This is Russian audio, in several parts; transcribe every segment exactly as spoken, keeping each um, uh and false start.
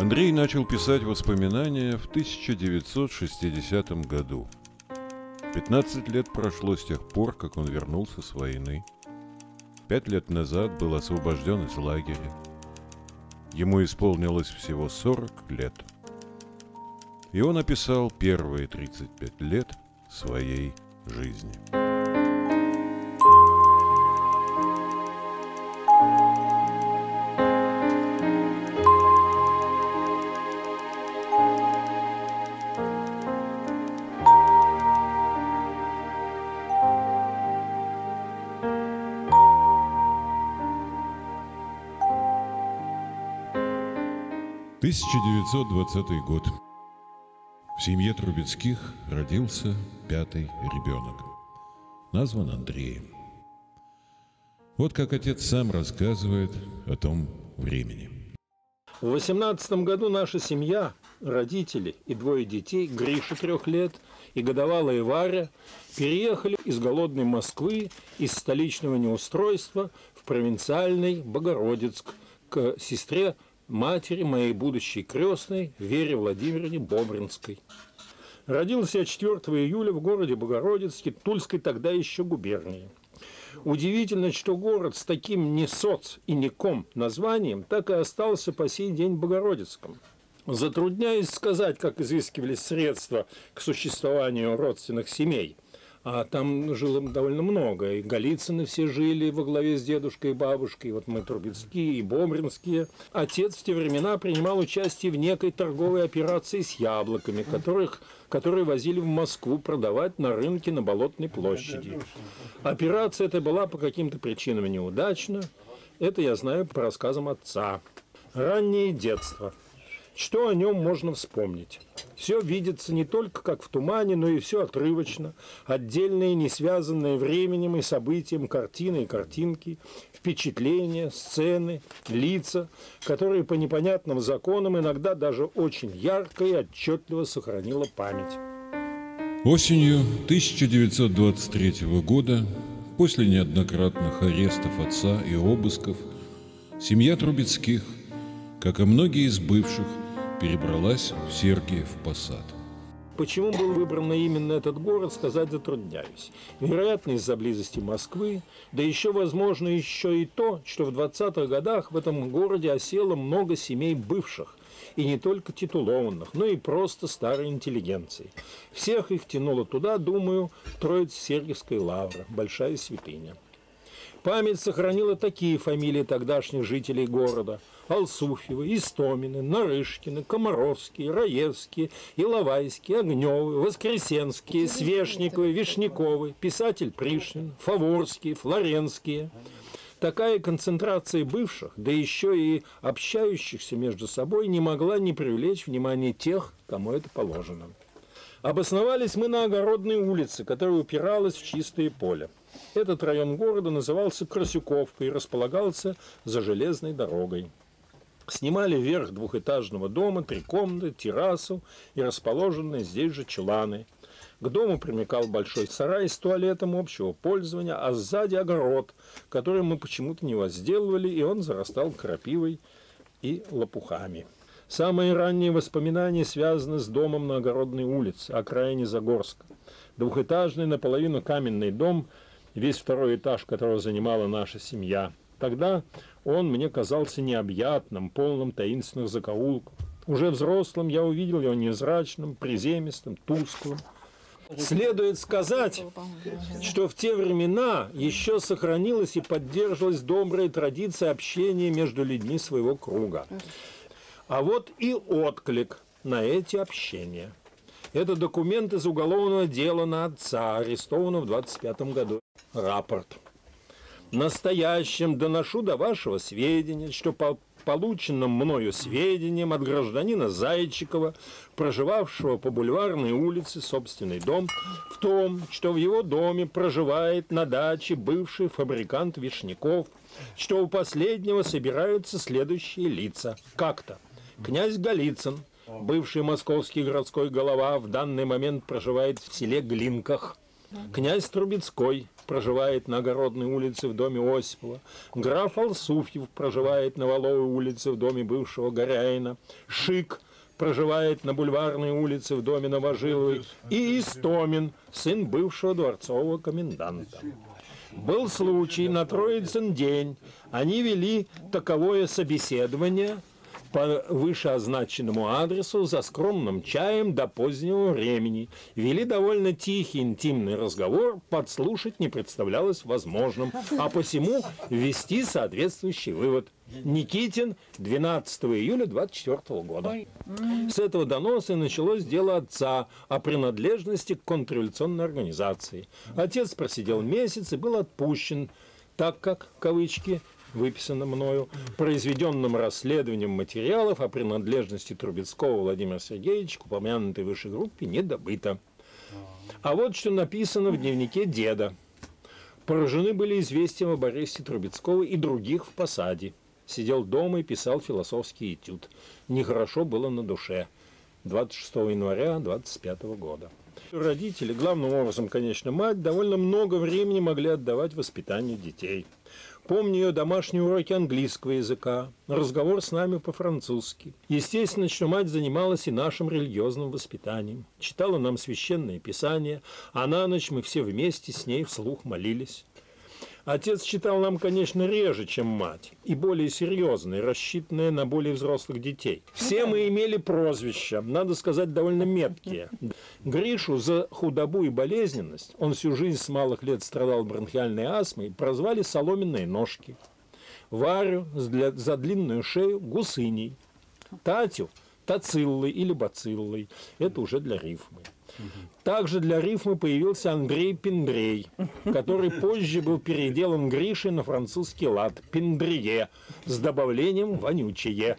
Андрей начал писать воспоминания в тысяча девятьсот шестидесятом году. пятнадцать лет прошло с тех пор, как он вернулся с войны. Пять лет назад был освобожден из лагеря. Ему исполнилось всего сорок лет. И он описал первые тридцать пять лет своей жизни. тысяча девятьсот двадцатый год. В семье Трубецких родился пятый ребенок. Назван Андреем. Вот как отец сам рассказывает о том времени. В восемнадцатом году наша семья, родители и двое детей, Гриша трех лет и годовалая Варя, переехали из голодной Москвы, из столичного неустройства в провинциальный Богородицк к сестре матери моей будущей крестной Вере Владимировне Бобринской. Родился я четвёртого июля в городе Богородицке, Тульской тогда еще губернии. Удивительно, что город с таким не соц и не ком названием так и остался по сей день Богородицком. Затрудняюсь сказать, как изыскивались средства к существованию родственных семей. А там жило довольно много. И Голицыны все жили во главе с дедушкой и бабушкой. Вот мы Трубецкие и Бобринские. Отец в те времена принимал участие в некой торговой операции с яблоками, которых, которые возили в Москву продавать на рынке на Болотной площади. Операция эта была по каким-то причинам неудачна. Это я знаю по рассказам отца. Раннее детство. Что о нем можно вспомнить? Все видится не только как в тумане, но и все отрывочно. Отдельные, не связанные временем и событием картины и картинки, впечатления, сцены, лица, которые по непонятным законам иногда даже очень ярко и отчетливо сохранила память. Осенью тысяча девятьсот двадцать третьего года, после неоднократных арестов отца и обысков, семья Трубецких, как и многие из бывших, перебралась в Сергиев Посад. Почему был выбран именно этот город, сказать затрудняюсь. Вероятно, из-за близости Москвы, да еще, возможно, еще и то, что в двадцатых годах в этом городе осело много семей бывших, и не только титулованных, но и просто старой интеллигенции. Всех их тянуло туда, думаю, Троице-Сергиевская лавра, большая святыня. Память сохранила такие фамилии тогдашних жителей города: Алсуфьевы, Истомины, Нарышкины, Комаровские, Раевские, Иловайские, Огневы, Воскресенские, Свешниковы, Вишняковы, писатель Пришвин, Фаворские, Флоренские. Такая концентрация бывших, да еще и общающихся между собой, не могла не привлечь внимание тех, кому это положено. Обосновались мы на Огородной улице, которая упиралась в чистое поле. Этот район города назывался Красюковкой и располагался за железной дорогой. Снимали верх двухэтажного дома, три комнаты, террасу и расположенные здесь же чуланы. К дому примыкал большой сарай с туалетом общего пользования, а сзади огород, который мы почему-то не возделывали, и он зарастал крапивой и лопухами. Самые ранние воспоминания связаны с домом на Огородной улице, окраине Загорска. Двухэтажный, наполовину каменный дом, весь второй этаж которого занимала наша семья. Тогда он мне казался необъятным, полным таинственных закоулков. Уже взрослым я увидел его невзрачным, приземистым, тусклым. Следует сказать, что в те времена еще сохранилась и поддерживалась добрая традиция общения между людьми своего круга. А вот и отклик на эти общения. Это документ из уголовного дела на отца, арестованного в двадцать пятом году. Рапорт. Настоящим доношу до вашего сведения, что по полученным мною сведениям от гражданина Зайчикова, проживавшего по Бульварной улице, собственный дом, в том, что в его доме проживает на даче бывший фабрикант Вишняков, что у последнего собираются следующие лица. Как-то князь Голицын, бывший московский городской голова, в данный момент проживает в селе Глинках. Князь Трубецкой проживает на Огородной улице в доме Осипова. Граф Алсуфьев проживает на Воловой улице в доме бывшего Горяина. Шик проживает на Бульварной улице в доме Новожиловой. И Истомин, сын бывшего дворцового коменданта. Был случай на Троицын день. Они вели таковое собеседование по вышеозначенному адресу за скромным чаем до позднего времени. Вели довольно тихий интимный разговор, подслушать не представлялось возможным, а посему ввести соответствующий вывод. Никитин, двенадцатого июля двадцать четвёртого года. С этого доноса и началось дело отца о принадлежности к контрреволюционной организации. Отец просидел месяц и был отпущен, так как, кавычки, выписано мною, произведенным расследованием материалов о принадлежности Трубецкого Владимира Сергеевича к упомянутой выше группе не добыто. А вот что написано в дневнике деда. Поражены были известием об аресте Трубецкого и других в посаде. Сидел дома и писал философский этюд. Нехорошо было на душе. двадцать шестого января двадцать пятого года. Родители, главным образом, конечно, мать, довольно много времени могли отдавать воспитанию детей. Помню ее домашние уроки английского языка, разговор с нами по-французски. Естественно, что мать занималась и нашим религиозным воспитанием. Читала нам священное писание, а на ночь мы все вместе с ней вслух молились. Отец читал нам, конечно, реже, чем мать, и более серьезные, рассчитанные на более взрослых детей. Все мы имели прозвища, надо сказать, довольно меткие. Гришу за худобу и болезненность, он всю жизнь с малых лет страдал бронхиальной астмой, прозвали «соломенные ножки». Варю за длинную шею «гусыней». Татю – «тациллой» или «бациллой». Это уже для рифмы. Также для рифмы появился Андрей Пендрей, который позже был переделан Гришей на французский лад «Пендрие» с добавлением «вонючее».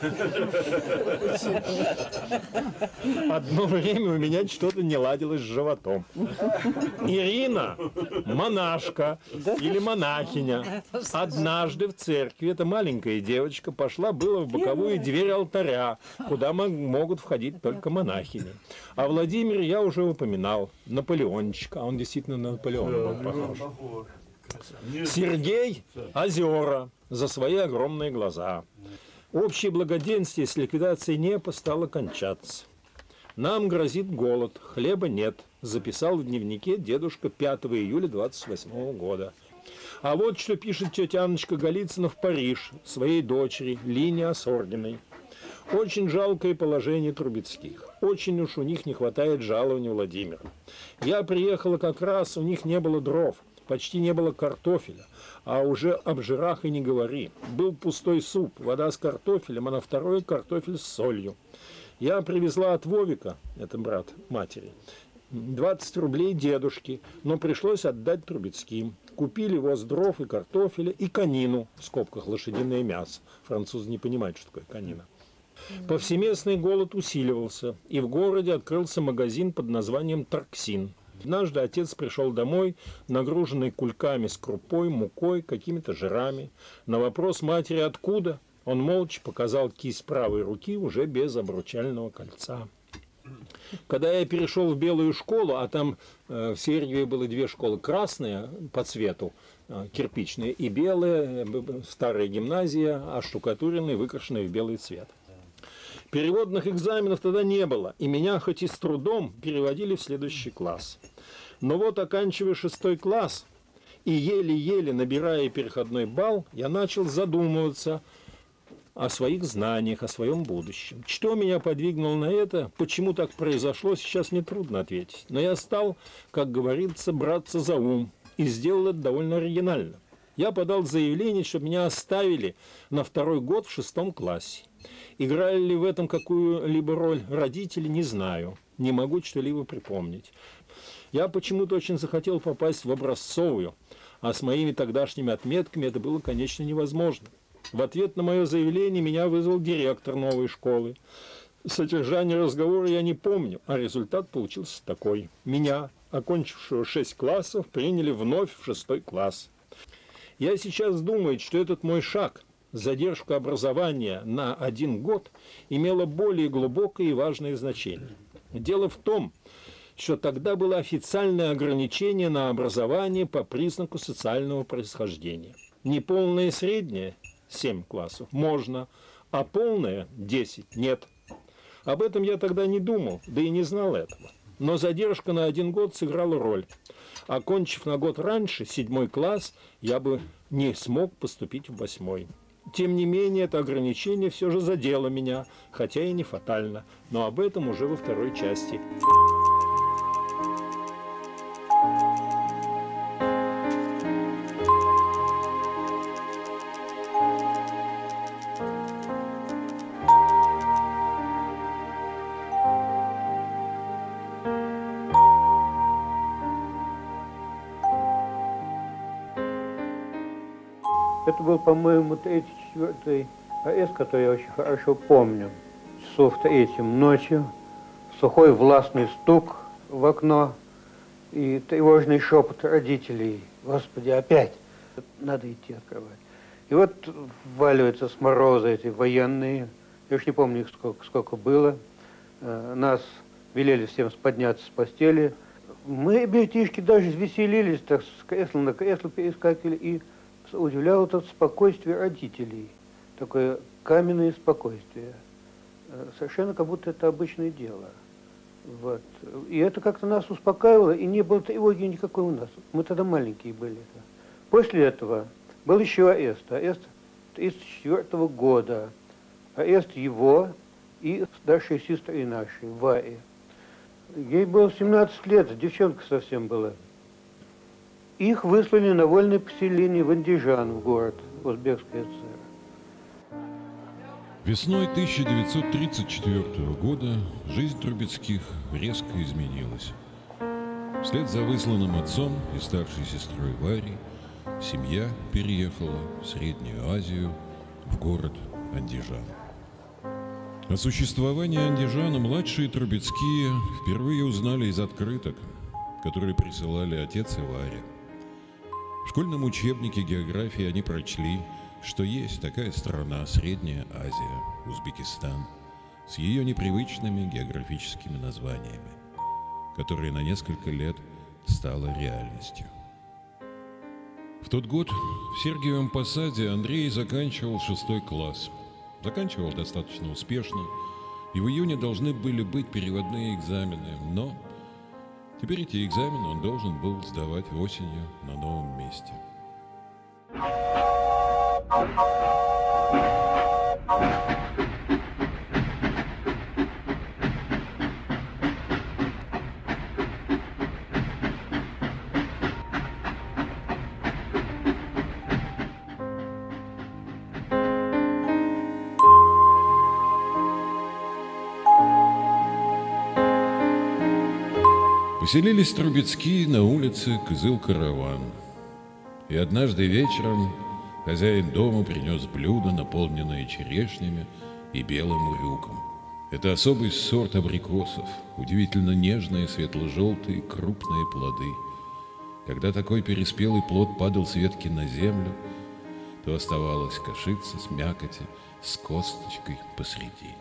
Одно время у меня что-то не ладилось с животом. Ирина – монашка или монахиня. Однажды в церкви эта маленькая девочка пошла было в боковую дверь алтаря, куда могут входить только монахини. А Владимир я уже упоминал, Наполеончик, а он действительно на Наполеона был похож. Сергей – Озера, за свои огромные глаза. Общее благоденствие с ликвидацией НЕПа стало кончаться. Нам грозит голод, хлеба нет, записал в дневнике дедушка пятого июля двадцать восьмого года. А вот что пишет тетя Анночка Голицына в Париж своей дочери Лине Осоргиной. Очень жалкое положение Трубецких. Очень уж у них не хватает жалования Владимира. Я приехала как раз, у них не было дров, почти не было картофеля. А уже об жирах и не говори. Был пустой суп, вода с картофелем, а на второй картофель с солью. Я привезла от Вовика, это брат матери, двадцать рублей дедушке, но пришлось отдать Трубецким. Купили воз дров и картофеля и конину, в скобках лошадиное мясо. Французы не понимают, что такое конина. Повсеместный голод усиливался, и в городе открылся магазин под названием «Тарксин». Однажды отец пришел домой, нагруженный кульками с крупой, мукой, какими-то жирами. На вопрос матери «Откуда?» он молча показал кисть правой руки уже без обручального кольца. Когда я перешел в белую школу, а там э, в Сергиеве было две школы, красная по цвету, э, кирпичная, и белая, э, старая гимназия, оштукатуренная, выкрашенная в белый цвет. Переводных экзаменов тогда не было, и меня хоть и с трудом переводили в следующий класс. Но вот, оканчивая шестой класс и еле-еле набирая переходной балл, я начал задумываться о своих знаниях, о своем будущем. Что меня подвигнуло на это, почему так произошло, сейчас мне трудно ответить. Но я стал, как говорится, браться за ум, и сделал это довольно оригинально. Я подал заявление, чтобы меня оставили на второй год в шестом классе. Играли ли в этом какую-либо роль родители, не знаю. Не могу что-либо припомнить. Я почему-то очень захотел попасть в образцовую, а с моими тогдашними отметками это было, конечно, невозможно. В ответ на мое заявление меня вызвал директор новой школы. Содержание разговора я не помню, а результат получился такой. Меня, окончившего шесть классов, приняли вновь в шестой класс. Я сейчас думаю, что этот мой шаг, задержка образования на один год, имела более глубокое и важное значение. Дело в том, что тогда было официальное ограничение на образование по признаку социального происхождения. Неполное среднее – семь классов – можно, а полное – десять – нет. Об этом я тогда не думал, да и не знал этого. Но задержка на один год сыграла роль. Окончив на год раньше, седьмой класс, я бы не смог поступить в восьмой. Тем не менее, это ограничение все же задело меня, хотя и не фатально, но об этом уже во второй части. Это был, по-моему, третий, четвертый АЭС, который я очень хорошо помню. Часов третьим ночью, сухой властный стук в окно и тревожный шепот родителей. Господи, опять! Надо идти открывать. И вот вваливаются с мороза эти военные. Я уж не помню их сколько, сколько было. Нас велели всем подняться с постели. Мы, ребятишки, даже веселились, так с кресла на кресло перескакивали и удивляло это спокойствие родителей, такое каменное спокойствие, совершенно как будто это обычное дело. Вот. И это как-то нас успокаивало, и не было тревоги никакой у нас. Мы тогда маленькие были. После этого был еще арест, арест тридцать четвёртого года, арест его и старшей сестры нашей, Вари. Ей было семнадцать лет, девчонка совсем была. Их выслали на вольное поселение в Андижан, в город Узбекской ССР. Весной тысяча девятьсот тридцать четвёртого года жизнь Трубецких резко изменилась. Вслед за высланным отцом и старшей сестрой Варей семья переехала в Среднюю Азию, в город Андижан. О существовании Андижана младшие Трубецкие впервые узнали из открыток, которые присылали отец и Варя. В школьном учебнике географии они прочли, что есть такая страна Средняя Азия, Узбекистан, с ее непривычными географическими названиями, которая на несколько лет стала реальностью. В тот год в Сергиевом Посаде Андрей заканчивал шестой класс. Заканчивал достаточно успешно, и в июне должны были быть переводные экзамены, но теперь эти экзамены он должен был сдавать осенью на новом месте. Поселились Трубецкие на улице Кызыл-Караван. И однажды вечером хозяин дома принес блюдо, наполненное черешнями и белым урюком. Это особый сорт абрикосов, удивительно нежные, светло-желтые, крупные плоды. Когда такой переспелый плод падал с ветки на землю, то оставалась кашица с мякоти, с косточкой посредине.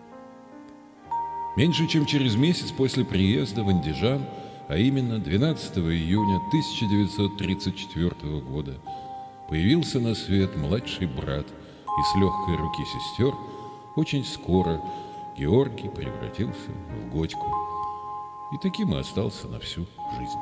Меньше чем через месяц после приезда в Андижан, а именно двенадцатого июня тысяча девятьсот тридцать четвёртого года, появился на свет младший брат, и с легкой руки сестер очень скоро Георгий превратился в Годьку. И таким и остался на всю жизнь.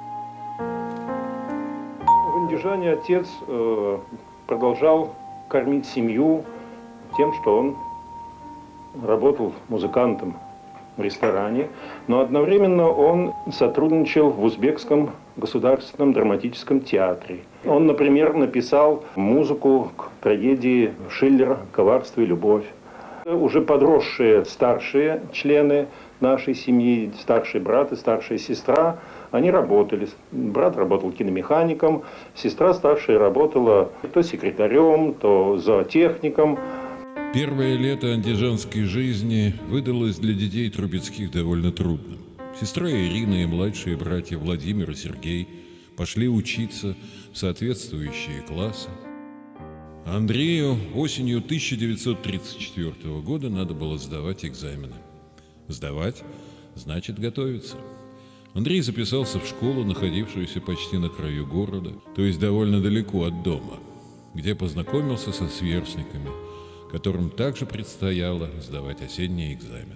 В Андижане отец э, продолжал кормить семью тем, что он работал музыкантом в ресторане, но одновременно он сотрудничал в Узбекском государственном драматическом театре. Он, например, написал музыку к трагедии Шиллера «Коварство и любовь». Уже подросшие старшие члены нашей семьи, старший брат и старшая сестра, они работали. Брат работал киномехаником, сестра старшая работала то секретарем, то зоотехником. Первое лето андижанской жизни выдалось для детей Трубецких довольно трудным. Сестра Ирина и младшие братья Владимир и Сергей пошли учиться в соответствующие классы. Андрею осенью тысяча девятьсот тридцать четвёртого года надо было сдавать экзамены. Сдавать значит готовиться. Андрей записался в школу, находившуюся почти на краю города, то есть довольно далеко от дома, где познакомился со сверстниками, которым также предстояло сдавать осенние экзамены.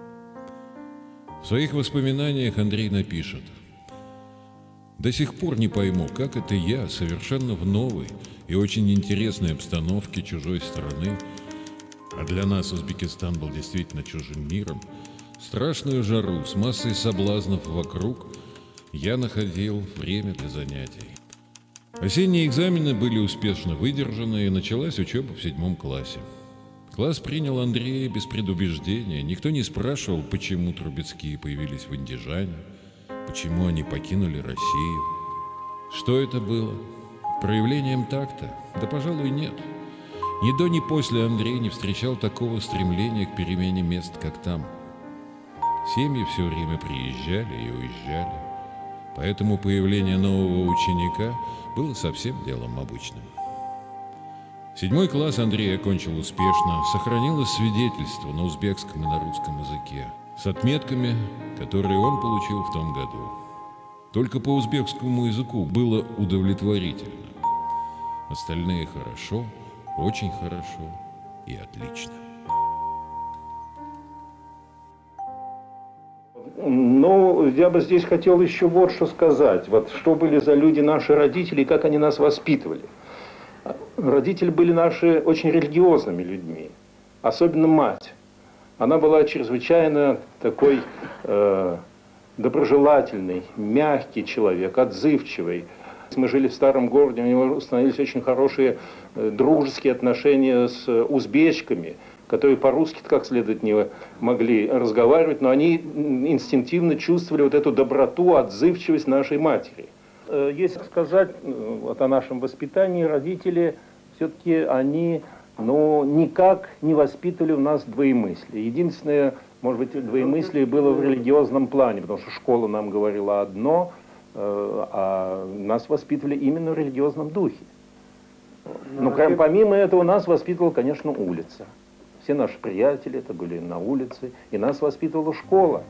В своих воспоминаниях Андрей напишет: «До сих пор не пойму, как это я, совершенно в новой и очень интересной обстановке чужой страны, а для нас Узбекистан был действительно чужим миром, страшную жару с массой соблазнов вокруг, я находил время для занятий». Осенние экзамены были успешно выдержаны, и началась учеба в седьмом классе. Класс принял Андрея без предубеждения. Никто не спрашивал, почему Трубецкие появились в Андижане, почему они покинули Россию. Что это было? Проявлением такта? Да, пожалуй, нет. Ни до, ни после Андрей не встречал такого стремления к перемене мест, как там. Семьи все время приезжали и уезжали, поэтому появление нового ученика было совсем делом обычным. Седьмой класс Андрей окончил успешно, сохранилось свидетельство на узбекском и на русском языке с отметками, которые он получил в том году. Только по узбекскому языку было удовлетворительно. Остальные хорошо, очень хорошо и отлично. Ну, я бы здесь хотел еще вот что сказать. Вот что были за люди наши родители и как они нас воспитывали. Родители были наши очень религиозными людьми, особенно мать. Она была чрезвычайно такой э, доброжелательный, мягкий человек, отзывчивый. Мы жили в старом городе, у него установились очень хорошие э, дружеские отношения с узбечками, которые по-русски как следует не могли разговаривать, но они инстинктивно чувствовали вот эту доброту, отзывчивость нашей матери. Если сказать вот о нашем воспитании, родители все-таки они ну, никак не воспитывали у нас двоемыслие. Единственное, может быть, двоемыслие было в религиозном плане, потому что школа нам говорила одно, а нас воспитывали именно в религиозном духе. Но помимо этого нас воспитывала, конечно, улица. Все наши приятели это были на улице, и нас воспитывала школа.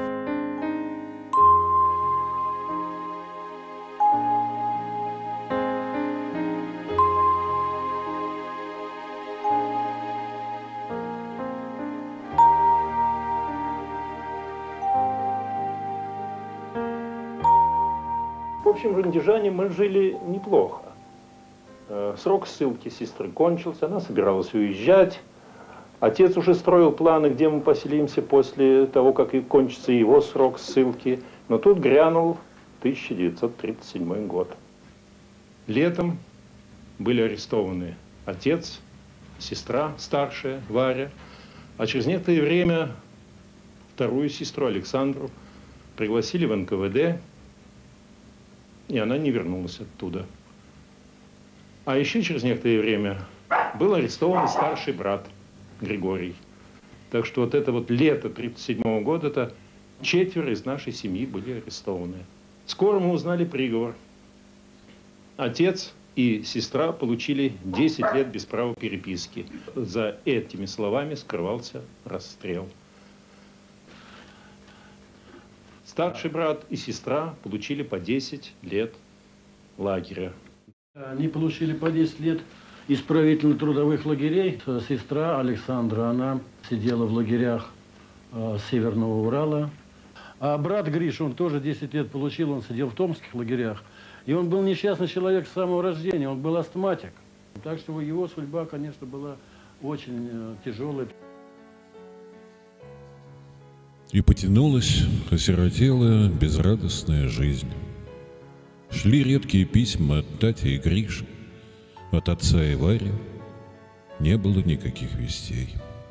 В общем, в Андижане мы жили неплохо. Срок ссылки сестры кончился, она собиралась уезжать. Отец уже строил планы, где мы поселимся после того, как и кончится его срок ссылки. Но тут грянул тысяча девятьсот тридцать седьмой год. Летом были арестованы отец, сестра старшая, Варя. А через некоторое время вторую сестру, Александру, пригласили в эн ка вэ дэ, и она не вернулась оттуда. А еще через некоторое время был арестован старший брат Григорий. Так что вот это вот лето тридцать седьмого года, это четверо из нашей семьи были арестованы. Скоро мы узнали приговор. Отец и сестра получили десять лет без права переписки. За этими словами скрывался расстрел. Старший брат и сестра получили по десять лет лагеря. Они получили по десять лет исправительно-трудовых лагерей. Сестра Александра, она сидела в лагерях э, Северного Урала. А брат Гриша, он тоже десять лет получил, он сидел в томских лагерях. И он был несчастный человек с самого рождения, он был астматик. Так что его судьба, конечно, была очень э, тяжелой. И потянулась осиротелая, безрадостная жизнь. Шли редкие письма от Тати и Гриши. От отца и Вари не было никаких вестей.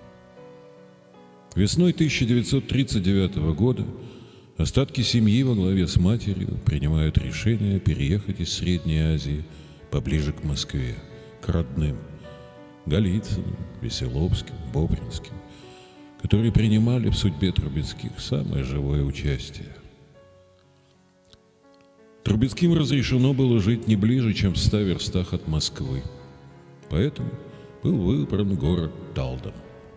Весной тысяча девятьсот тридцать девятого года остатки семьи во главе с матерью принимают решение переехать из Средней Азии поближе к Москве, к родным, Голицыным, Веселовским, Бобринским, которые принимали в судьбе Трубецких самое живое участие. Трубецким разрешено было жить не ближе, чем в ста верстах от Москвы. Поэтому был выбран город Талдом.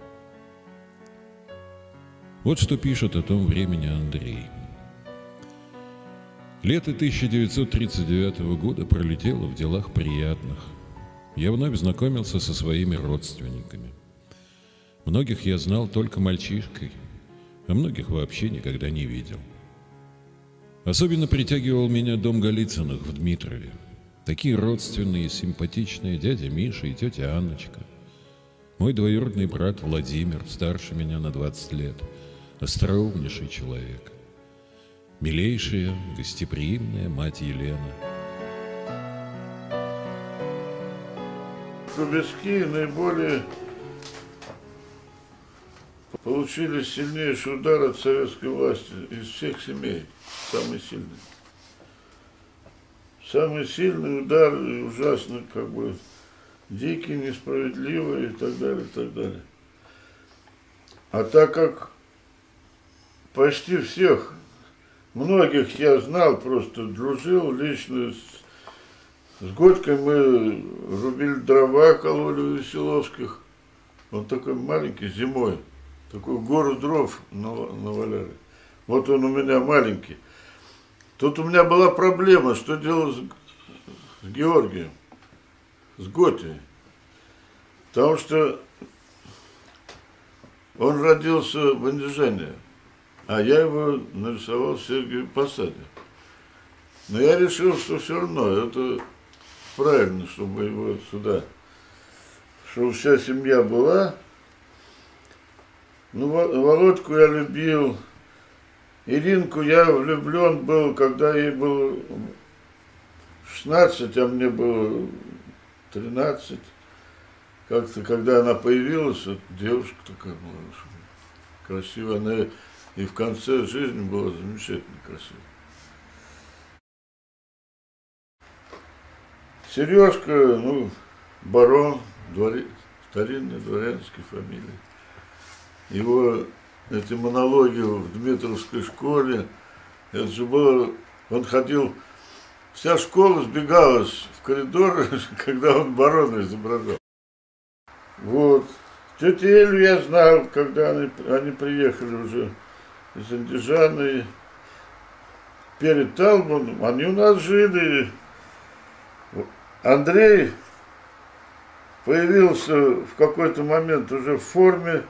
Вот что пишет о том времени Андрей. Лето тысяча девятьсот тридцать девятого года пролетело в делах приятных. Я вновь знакомился со своими родственниками. Многих я знал только мальчишкой, а многих вообще никогда не видел. Особенно притягивал меня дом Голицыных в Дмитрове. Такие родственные и симпатичные дядя Миша и тетя Анночка. Мой двоюродный брат Владимир, старше меня на двадцать лет, остроумнейший человек. Милейшая, гостеприимная мать Елена. Трубецкие наиболее получили сильнейший удар от советской власти из всех семей, самый сильный. Самый сильный удар, и ужасно, как бы, дикий, несправедливый и так далее, и так далее. А так как почти всех, многих я знал, просто дружил лично с С Годькой мы рубили дрова, кололи у Веселовских. Он такой маленький, зимой. Такую гору дров наваляли. Вот он у меня маленький. Тут у меня была проблема, что делать с, с Георгием, с Готей. Потому что он родился в Андижане, а я его нарисовал в Сергиевом Посаде. Но я решил, что все равно это правильно, чтобы его сюда, чтобы вся семья была. Ну, Володьку я любил, Иринку я влюблен был, когда ей было шестнадцать, а мне было тринадцать. Как-то, когда она появилась, вот девушка такая была, красивая, она и в конце жизни была замечательно красивая. Сережка, ну, барон, дворе, старинной дворянской фамилии. Его эти монологи в Дмитровской школе, это же было, он ходил, вся школа сбегалась в коридор, когда он барона изображал. Вот. Тетю Элю я знал, когда они, они приехали уже из Андижана, перед Талбаном, они у нас жили. Андрей появился в какой-то момент уже в форме,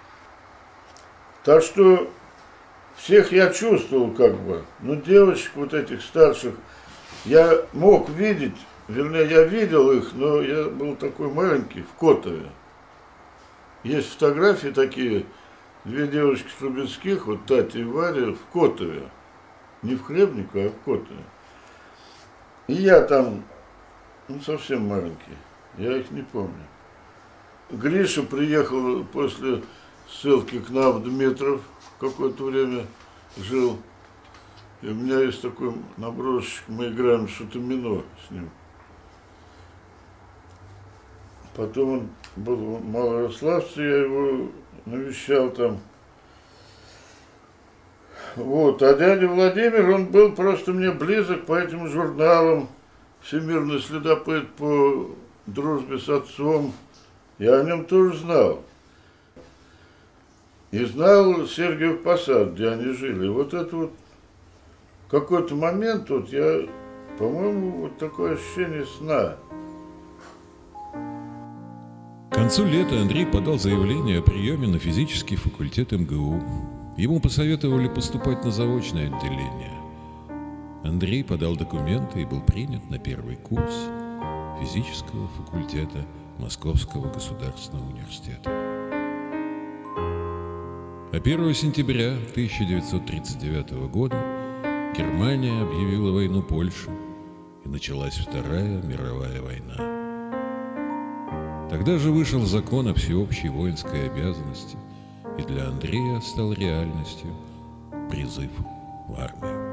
так что всех я чувствовал как бы, но девочек вот этих старших я мог видеть, вернее я видел их, но я был такой маленький, в Котове. Есть фотографии такие, две девочки Трубецких, вот Татья и Варя, в Котове, не в Хлебнику, а в Котове. И я там, ну, совсем маленький, я их не помню. Гриша приехал после ссылки к нам в Дмитров, какое-то время жил. И у меня есть такой набросчик, мы играем шутомино с ним. Потом он был в Малорославце, я его навещал там. Вот, а дядя Владимир, он был просто мне близок по этим журналам. Всемирный следопыт по дружбе с отцом. Я о нем тоже знал. И знал Сергиев Посад, где они жили. И вот это вот какой-то момент, вот я, по-моему, вот такое ощущение сна. К концу лета Андрей подал заявление о приеме на физический факультет эм гэ у. Ему посоветовали поступать на заочное отделение. Андрей подал документы и был принят на первый курс физического факультета Московского государственного университета. А первого сентября тысяча девятьсот тридцать девятого года Германия объявила войну Польше, и началась Вторая мировая война. Тогда же вышел закон о всеобщей воинской обязанности, и для Андрея стал реальностью призыв в армию.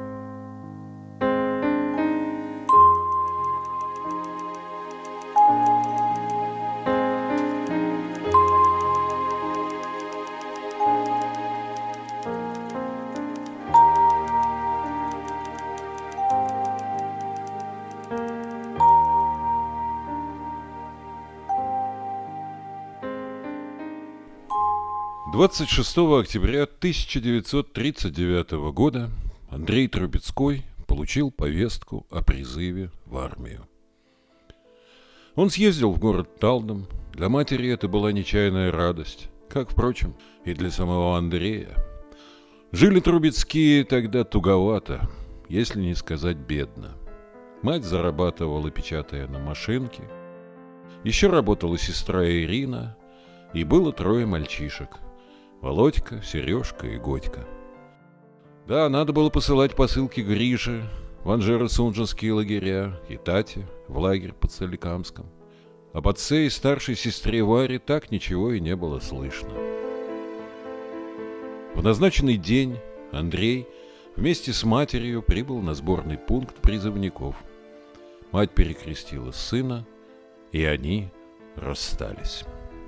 двадцать шестого октября тысяча девятьсот тридцать девятого года Андрей Трубецкой получил повестку о призыве в армию. Он съездил в город Талдом. Для матери это была нечаянная радость, как, впрочем, и для самого Андрея. Жили Трубецкие тогда туговато, если не сказать бедно. Мать зарабатывала, печатая на машинке. Еще работала сестра Ирина, и было трое мальчишек – Володька, Сережка и Годька. Да, надо было посылать посылки Грише в Анжеро-Сунжинские лагеря и Тате в лагерь под Соликамском. Об отце и старшей сестре Варе так ничего и не было слышно. В назначенный день Андрей вместе с матерью прибыл на сборный пункт призывников. Мать перекрестила сына, и они расстались.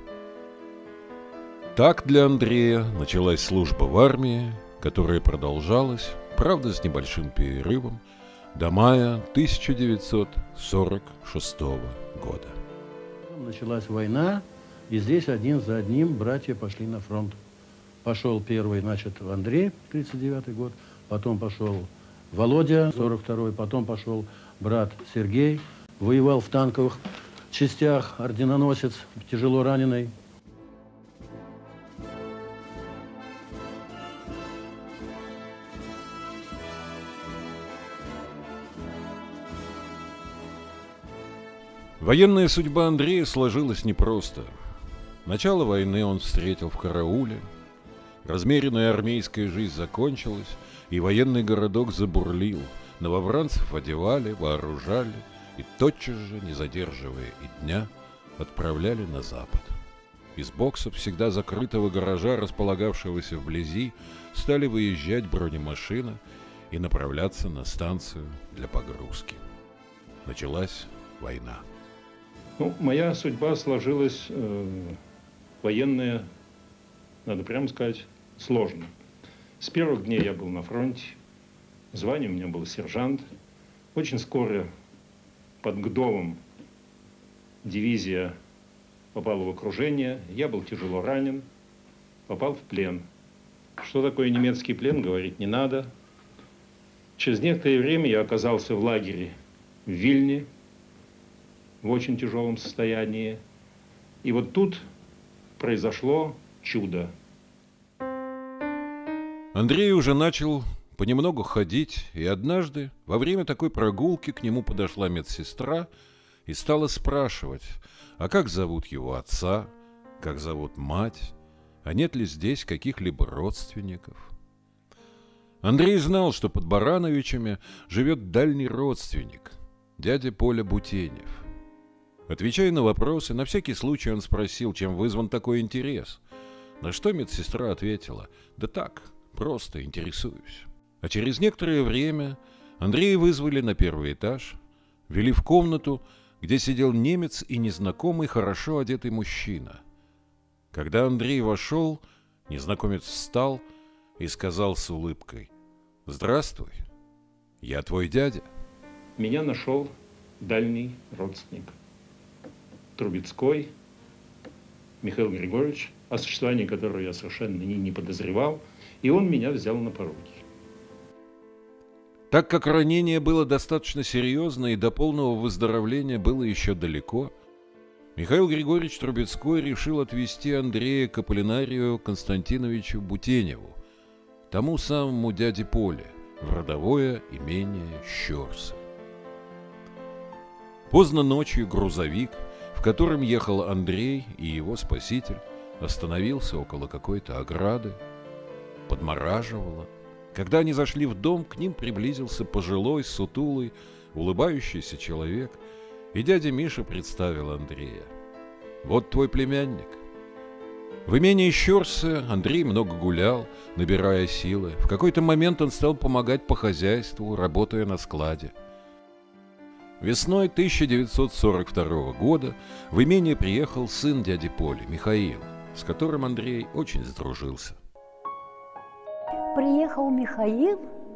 Так для Андрея началась служба в армии, которая продолжалась, правда, с небольшим перерывом, до мая тысяча девятьсот сорок шестого года. Началась война, и здесь один за одним братья пошли на фронт. Пошел первый, значит, Андрей, тридцать девятый год, потом пошел Володя, сорок второй, потом пошел брат Сергей, воевал в танковых частях, орденоносец, тяжело раненый. Военная судьба Андрея сложилась непросто. Начало войны он встретил в карауле. Размеренная армейская жизнь закончилась, и военный городок забурлил. Новобранцев одевали, вооружали, и тотчас же, не задерживая и дня, отправляли на запад. Из боксов, всегда закрытого гаража, располагавшегося вблизи, стали выезжать бронемашины и направляться на станцию для погрузки. Началась война. Ну, моя судьба сложилась э, военная, надо прямо сказать, сложно. С первых дней я был на фронте, звание у меня было сержант. Очень скоро под Гдовом дивизия попала в окружение, я был тяжело ранен, попал в плен. Что такое немецкий плен, говорить не надо. Через некоторое время я оказался в лагере в Вильне, в очень тяжелом состоянии. И вот тут произошло чудо. Андрей уже начал понемногу ходить, и однажды во время такой прогулки к нему подошла медсестра и стала спрашивать, а как зовут его отца, как зовут мать, а нет ли здесь каких-либо родственников. Андрей знал, что под Барановичами живет дальний родственник, дядя Поля Бутенев. Отвечая на вопросы, на всякий случай он спросил, чем вызван такой интерес. На что медсестра ответила: «Да так, просто интересуюсь». А через некоторое время Андрея вызвали на первый этаж, ввели в комнату, где сидел немец и незнакомый, хорошо одетый мужчина. Когда Андрей вошел, незнакомец встал и сказал с улыбкой: «Здравствуй, я твой дядя». Меня нашел дальний родственник. Трубецкой Михаил Григорьевич, о существовании которого я совершенно не, не подозревал, и он меня взял на поруки. Так как ранение было достаточно серьезно и до полного выздоровления было еще далеко, Михаил Григорьевич Трубецкой решил отвезти Андрея к Аполлинарию Константиновичу Бутеневу, тому самому дяде Поле, в родовое имение Щерсы. Поздно ночью грузовик, в котором ехал Андрей и его спаситель, остановился около какой-то ограды. Подмораживало. Когда они зашли в дом, к ним приблизился пожилой, сутулый, улыбающийся человек, и дядя Миша представил Андрея. «Вот твой племянник». В имении Щерсы Андрей много гулял, набирая силы. В какой-то момент он стал помогать по хозяйству, работая на складе. Весной тысяча девятьсот сорок второго года в имение приехал сын дяди Поли, Михаил, с которым Андрей очень сдружился. Приехал Михаил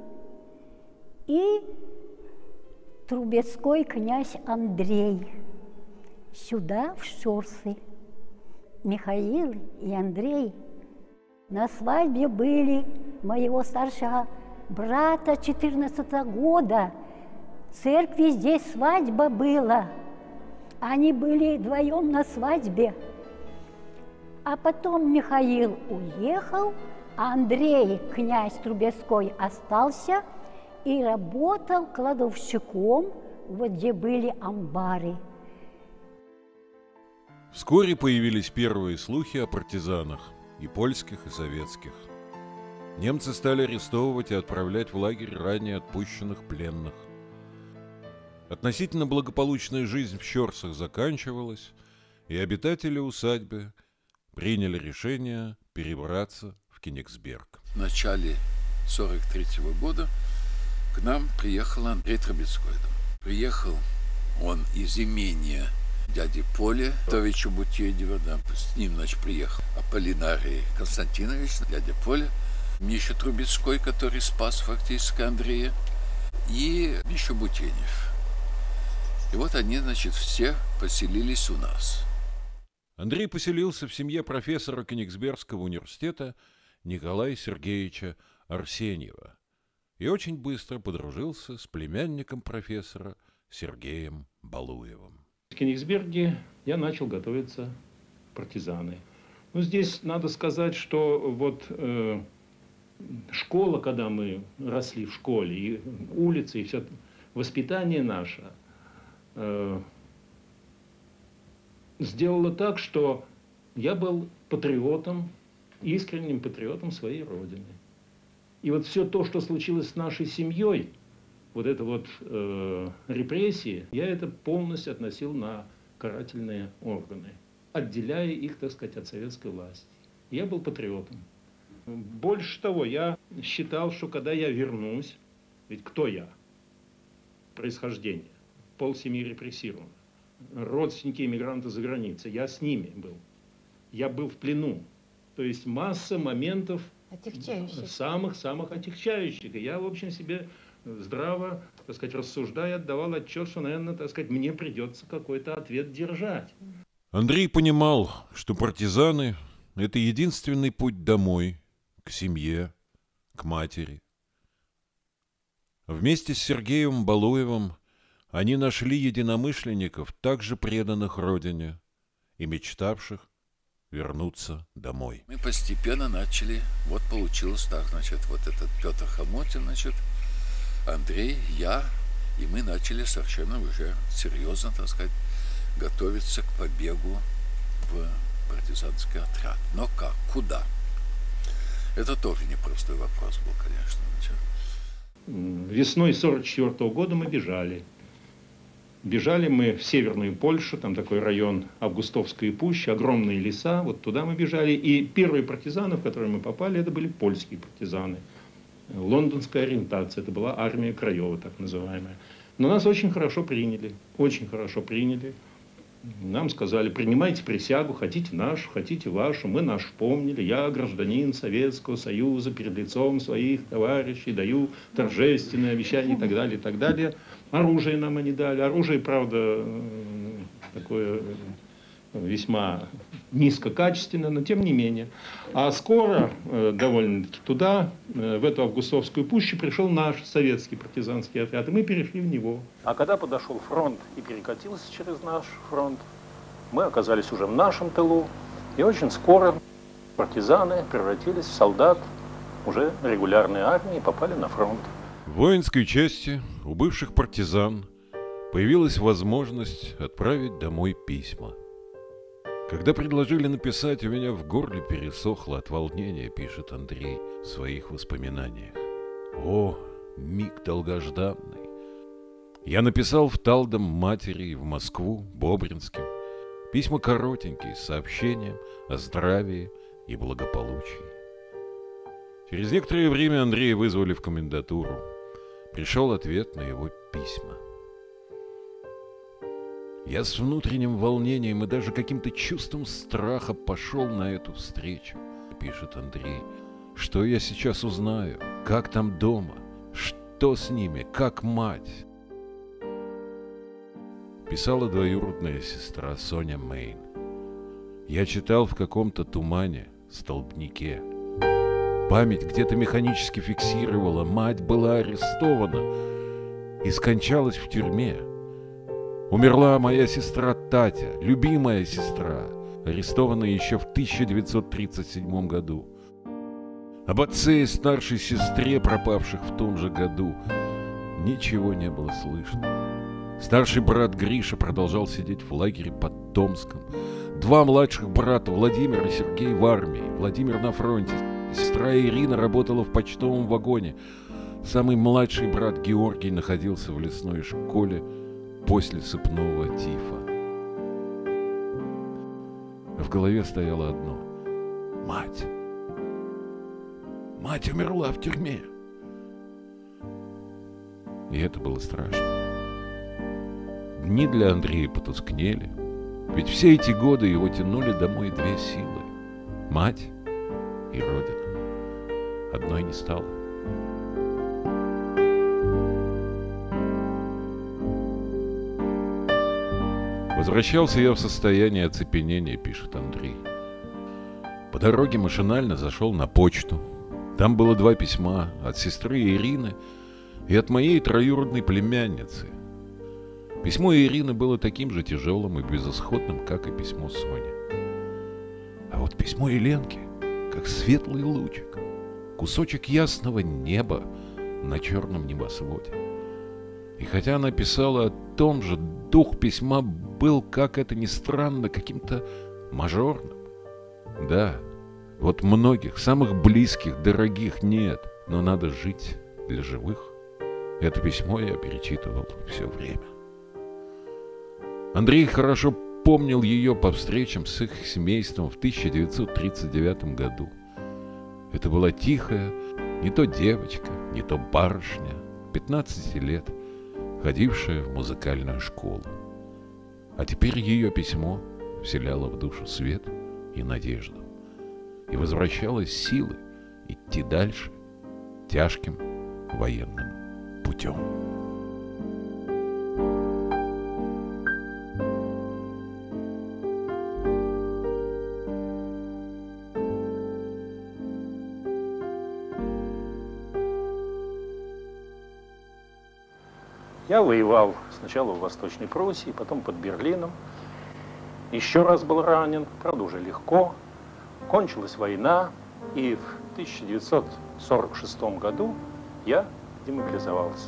и Трубецкой князь Андрей сюда, в Щерсы. Михаил и Андрей на свадьбе были моего старшего брата четырнадцатого года. В церкви здесь свадьба была. Они были вдвоем на свадьбе. А потом Михаил уехал, а Андрей, князь Трубецкой, остался и работал кладовщиком, вот где были амбары. Вскоре появились первые слухи о партизанах, и польских, и советских. Немцы стали арестовывать и отправлять в лагерь ранее отпущенных пленных. Относительно благополучная жизнь в Щорсах заканчивалась, и обитатели усадьбы приняли решение перебраться в Кенигсберг. В начале сорок третьего года к нам приехал Андрей Трубецкой. Приехал он из имения дяди Поля, Товича Бутедева, да, с ним, значит, приехал Аполлинарий Константинович, дядя Поля, Миша Трубецкой, который спас фактически Андрея, и Миша Бутенев. И вот они, значит, все поселились у нас. Андрей поселился в семье профессора Кенигсбергского университета Николая Сергеевича Арсеньева и очень быстро подружился с племянником профессора Сергеем Балуевым. В Кенигсберге я начал готовиться в партизаны. Ну, здесь надо сказать, что вот э, школа, когда мы росли в школе, и улицы, и все воспитание наше э, сделало так, что я был патриотом, искренним патриотом своей родины. И вот все то, что случилось с нашей семьей, вот это вот э, репрессии, я это полностью относил на карательные органы, отделяя их, так сказать, от советской власти. Я был патриотом. Больше того, я считал, что когда я вернусь, ведь кто я? Происхождение. Полсемьи репрессировано. Родственники иммигранты за границей. Я с ними был. Я был в плену. То есть масса моментов самых-самых отягчающих. И я, в общем, себе здраво, так сказать, рассуждая, отдавал отчет, что, наверное, так сказать, мне придется какой-то ответ держать. Андрей понимал, что партизаны – это единственный путь домой, к семье, к матери. Вместе с Сергеем Балуевым они нашли единомышленников, также преданных родине и мечтавших вернуться домой. Мы постепенно начали, вот получилось так, значит, вот этот Петр Хамотин, значит, Андрей, я, и мы начали совершенно уже серьезно, так сказать, готовиться к побегу в партизанский отряд. Но как? Куда? Это тоже непростой вопрос был, конечно. Весной сорок четвёртого года мы бежали. Бежали мы в Северную Польшу, там такой район Августовская пуща, огромные леса, вот туда мы бежали. И первые партизаны, в которые мы попали, это были польские партизаны. Лондонская ориентация, это была армия Краева, так называемая. Но нас очень хорошо приняли, очень хорошо приняли. Нам сказали, принимайте присягу, хотите нашу, хотите вашу, мы нашу помнили. Я гражданин Советского Союза, перед лицом своих товарищей даю торжественные обещания и так далее, и так далее. Оружие нам они дали. Оружие, правда, такое весьма низкокачественное, но тем не менее. А скоро, довольно-таки туда, в эту Августовскую пущу, пришел наш советский партизанский отряд, и мы перешли в него. А когда подошел фронт и перекатился через наш фронт, мы оказались уже в нашем тылу, и очень скоро партизаны превратились в солдат уже регулярной армии и попали на фронт. В воинской части у бывших партизан появилась возможность отправить домой письма. Когда предложили написать, у меня в горле пересохло от волнения, пишет Андрей в своих воспоминаниях. О, миг долгожданный! Я написал в Талдом матери и в Москву, Бобринским, письма коротенькие, с сообщением о здравии и благополучии. Через некоторое время Андрея вызвали в комендатуру. Пришел ответ на его письма. Я с внутренним волнением и даже каким-то чувством страха пошел на эту встречу, пишет Андрей. Что я сейчас узнаю? Как там дома? Что с ними? Как мать? Писала двоюродная сестра Соня Мейн. Я читал в каком-то тумане, столбнике. Память где-то механически фиксировала: мать была арестована и скончалась в тюрьме. Умерла моя сестра Татя, любимая сестра, арестованная еще в тысяча девятьсот тридцать седьмом году. Об отце и старшей сестре, пропавших в том же году, ничего не было слышно. Старший брат Гриша продолжал сидеть в лагере под Томском. Два младших брата, Владимир и Сергей, в армии. Владимир на фронте. Сестра Ирина работала в почтовом вагоне. Самый младший брат Георгий находился в лесной школе после сыпного тифа. А в голове стояло одно: мать. Мать умерла в тюрьме. И это было страшно. Дни для Андрея потускнели, ведь все эти годы его тянули домой две силы: мать и Родина. Одной не стало. Возвращался я в состоянии оцепенения, пишет Андрей. По дороге машинально зашел на почту. Там было два письма от сестры Ирины и от моей троюродной племянницы. Письмо Ирины было таким же тяжелым и безысходным, как и письмо Сони. А вот письмо Еленки, как светлый лучик, кусочек ясного неба на черном небосводе. И хотя она писала о том же, дух письма был, как это ни странно, каким-то мажорным. Да, вот многих, самых близких, дорогих нет, но надо жить для живых. Это письмо я перечитывал все время. Андрей хорошо помнил ее по встречам с их семейством в тысяча девятьсот тридцать девятом году. Это была тихая, не то девочка, не то барышня, пятнадцати лет, ходившая в музыкальную школу. А теперь ее письмо вселяло в душу свет и надежду, и возвращалось силы идти дальше тяжким военным путем. Я воевал сначала в Восточной Пруссии, потом под Берлином. Еще раз был ранен, правда, уже легко. Кончилась война, и в тысяча девятьсот сорок шестом году я демобилизовался.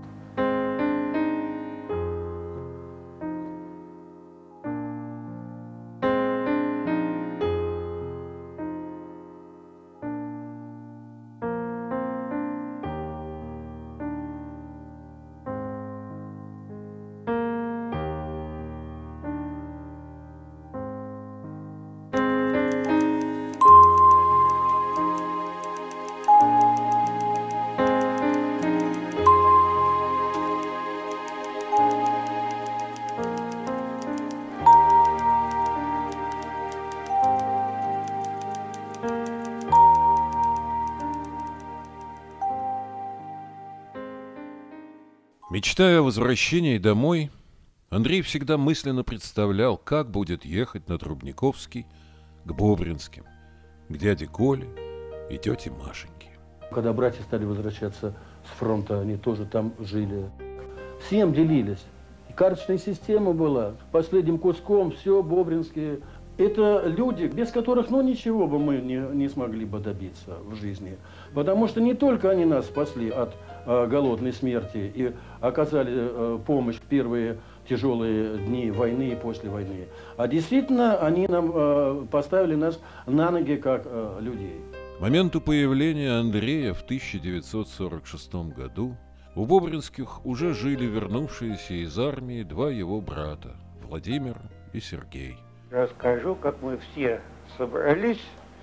Мечтая о возвращении домой, Андрей всегда мысленно представлял, как будет ехать на Трубниковский к Бобринским, к дяде Коле и тете Машеньке. Когда братья стали возвращаться с фронта, они тоже там жили. Всем делились. И карточная система была последним куском, все Бобринские. Это люди, без которых, ну, ничего бы мы не, не смогли бы добиться в жизни. Потому что не только они нас спасли от э, голодной смерти и оказали э, помощь в первые тяжелые дни войны и после войны, а действительно они нам э, поставили нас на ноги как э, людей. К моменту появления Андрея в тысяча девятьсот сорок шестом году у Бобринских уже жили вернувшиеся из армии два его брата, Владимир и Сергей. Расскажу, как мы все собрались,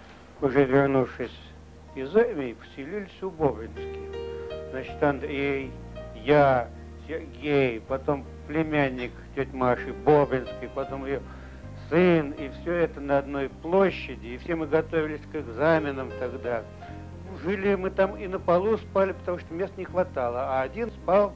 уже вернувшись из армии, поселились у Бобринских. Значит, Андрей, я, Сергей, потом племянник тети Маши Бобринской, потом ее сын, и все это на одной площади, и все мы готовились к экзаменам тогда. Жили мы там и на полу спали, потому что места не хватало, а один спал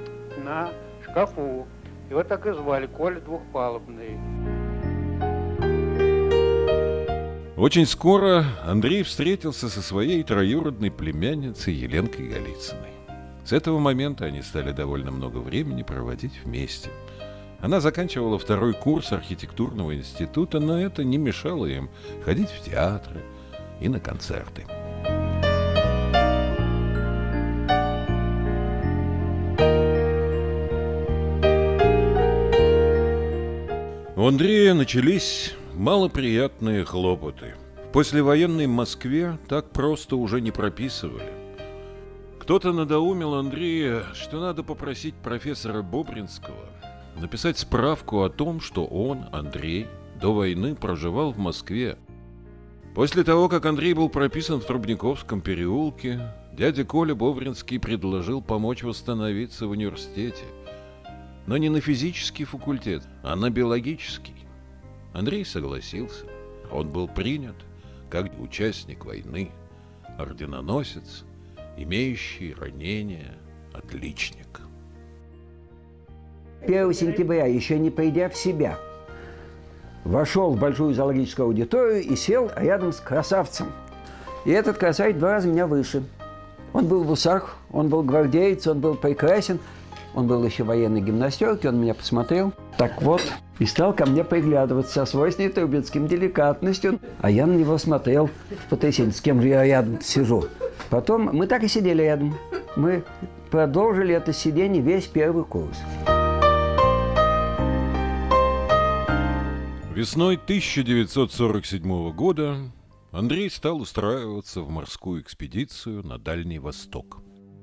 на шкафу. Его так и звали, Коля Двухпалубный. Очень скоро Андрей встретился со своей троюродной племянницей Еленкой Голицыной. С этого момента они стали довольно много времени проводить вместе. Она заканчивала второй курс архитектурного института, но это не мешало им ходить в театры и на концерты. У Андрея начались малоприятные хлопоты. В послевоенной Москве так просто уже не прописывали. Кто-то надоумил Андрея, что надо попросить профессора Бобринского написать справку о том, что он, Андрей, до войны проживал в Москве. После того, как Андрей был прописан в Трубниковском переулке, дядя Коля Бобринский предложил помочь восстановиться в университете. Но не на физический факультет, а на биологический. Андрей согласился. Он был принят как участник войны, орденоносец, имеющий ранение, отличник. первого сентября, еще не придя в себя, вошел в большую зоологическую аудиторию и сел рядом с красавцем. И этот красавец два раза меня выше. Он был в усах, он был гвардеец, он был прекрасен. Он был еще в военной гимнастерке, он меня посмотрел. Так вот, и стал ко мне приглядываться со свойственной трубецким деликатностью. А я на него смотрел в потрясении, с кем же я рядом сижу. Потом мы так и сидели рядом. Мы продолжили это сидение весь первый курс. Весной тысяча девятьсот сорок седьмого года Андрей стал устраиваться в морскую экспедицию на Дальний Восток.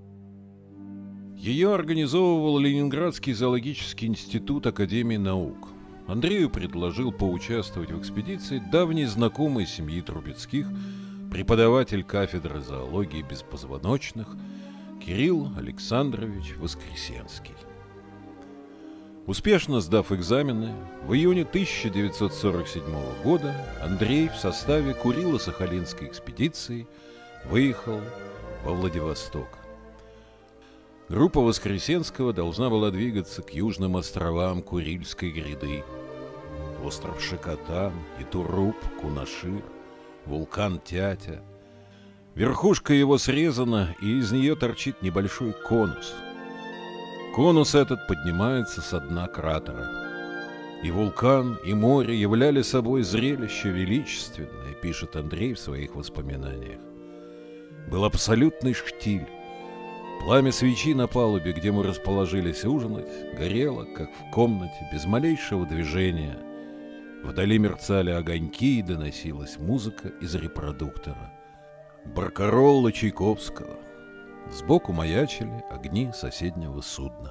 Ее организовывал Ленинградский зоологический институт Академии наук. Андрею предложил поучаствовать в экспедиции давний знакомый семьи Трубецких, преподаватель кафедры зоологии беспозвоночных Кирилл Александрович Воскресенский. Успешно сдав экзамены, в июне тысяча девятьсот сорок седьмого года Андрей в составе Курило-Сахалинской экспедиции выехал во Владивосток. Группа Воскресенского должна была двигаться к южным островам Курильской гряды. Остров Шикотан, Итуруп, Кунашир, вулкан Тятя. Верхушка его срезана, и из нее торчит небольшой конус. Конус этот поднимается со дна кратера. И вулкан, и море являли собой зрелище величественное, пишет Андрей в своих воспоминаниях. Был абсолютный штиль. Пламя свечи на палубе, где мы расположились ужинать, горело, как в комнате, без малейшего движения. Вдали мерцали огоньки, и доносилась музыка из репродуктора. Баркаролла Чайковского. Сбоку маячили огни соседнего судна.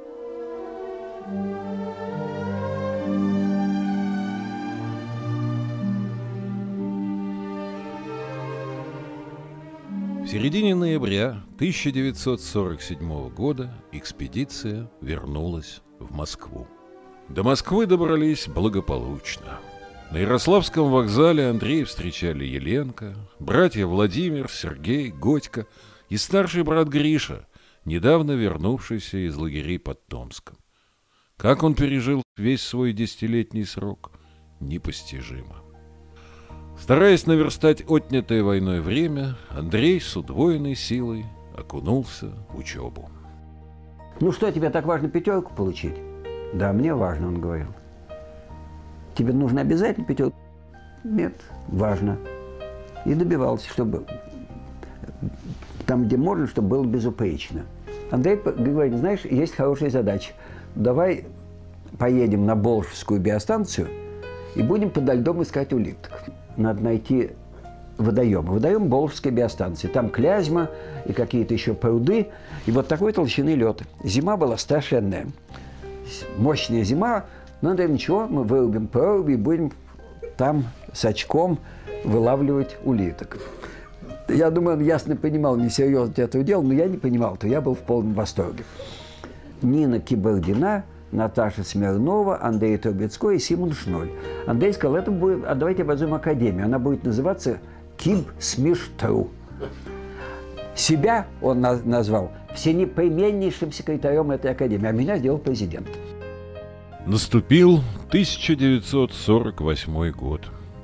В середине ноября тысяча девятьсот сорок седьмого года экспедиция вернулась в Москву. До Москвы добрались благополучно. На Ярославском вокзале Андрея встречали Еленка, братья Владимир, Сергей, Годька и старший брат Гриша, недавно вернувшийся из лагерей под Томском. Как он пережил весь свой десятилетний срок, непостижимо. Стараясь наверстать отнятое войной время, Андрей с удвоенной силой окунулся в учебу. Ну что, тебе так важно пятерку получить? Да, мне важно, он говорил. Тебе нужно обязательно пятерку? Нет, важно. И добивался, чтобы там, где можно, чтобы было безупречно. Андрей говорит, знаешь, есть хорошая задача. Давай поедем на Болшевскую биостанцию и будем подо льдом искать улиток. Надо найти водоем. Водоем Болшевской биостанции. Там Клязьма и какие-то еще пруды. И вот такой толщины лед. Зима была страшенная. Мощная зима. Но да ничего, мы вырубим проруби и будем там с очком вылавливать улиток. Я думаю, он ясно понимал, несерьезно это делал, но я не понимал, то я был в полном восторге. Нина Кибордина, Наташа Смирнова, Андрей Трубецкой и Симон Шноль. Андрей сказал, это будет, а давайте образуем академию. Она будет называться Киб-Смештру. Себя он назвал всенепременнейшим секретарем этой академии, а меня сделал президент. Наступил тысяча девятьсот сорок восьмой год.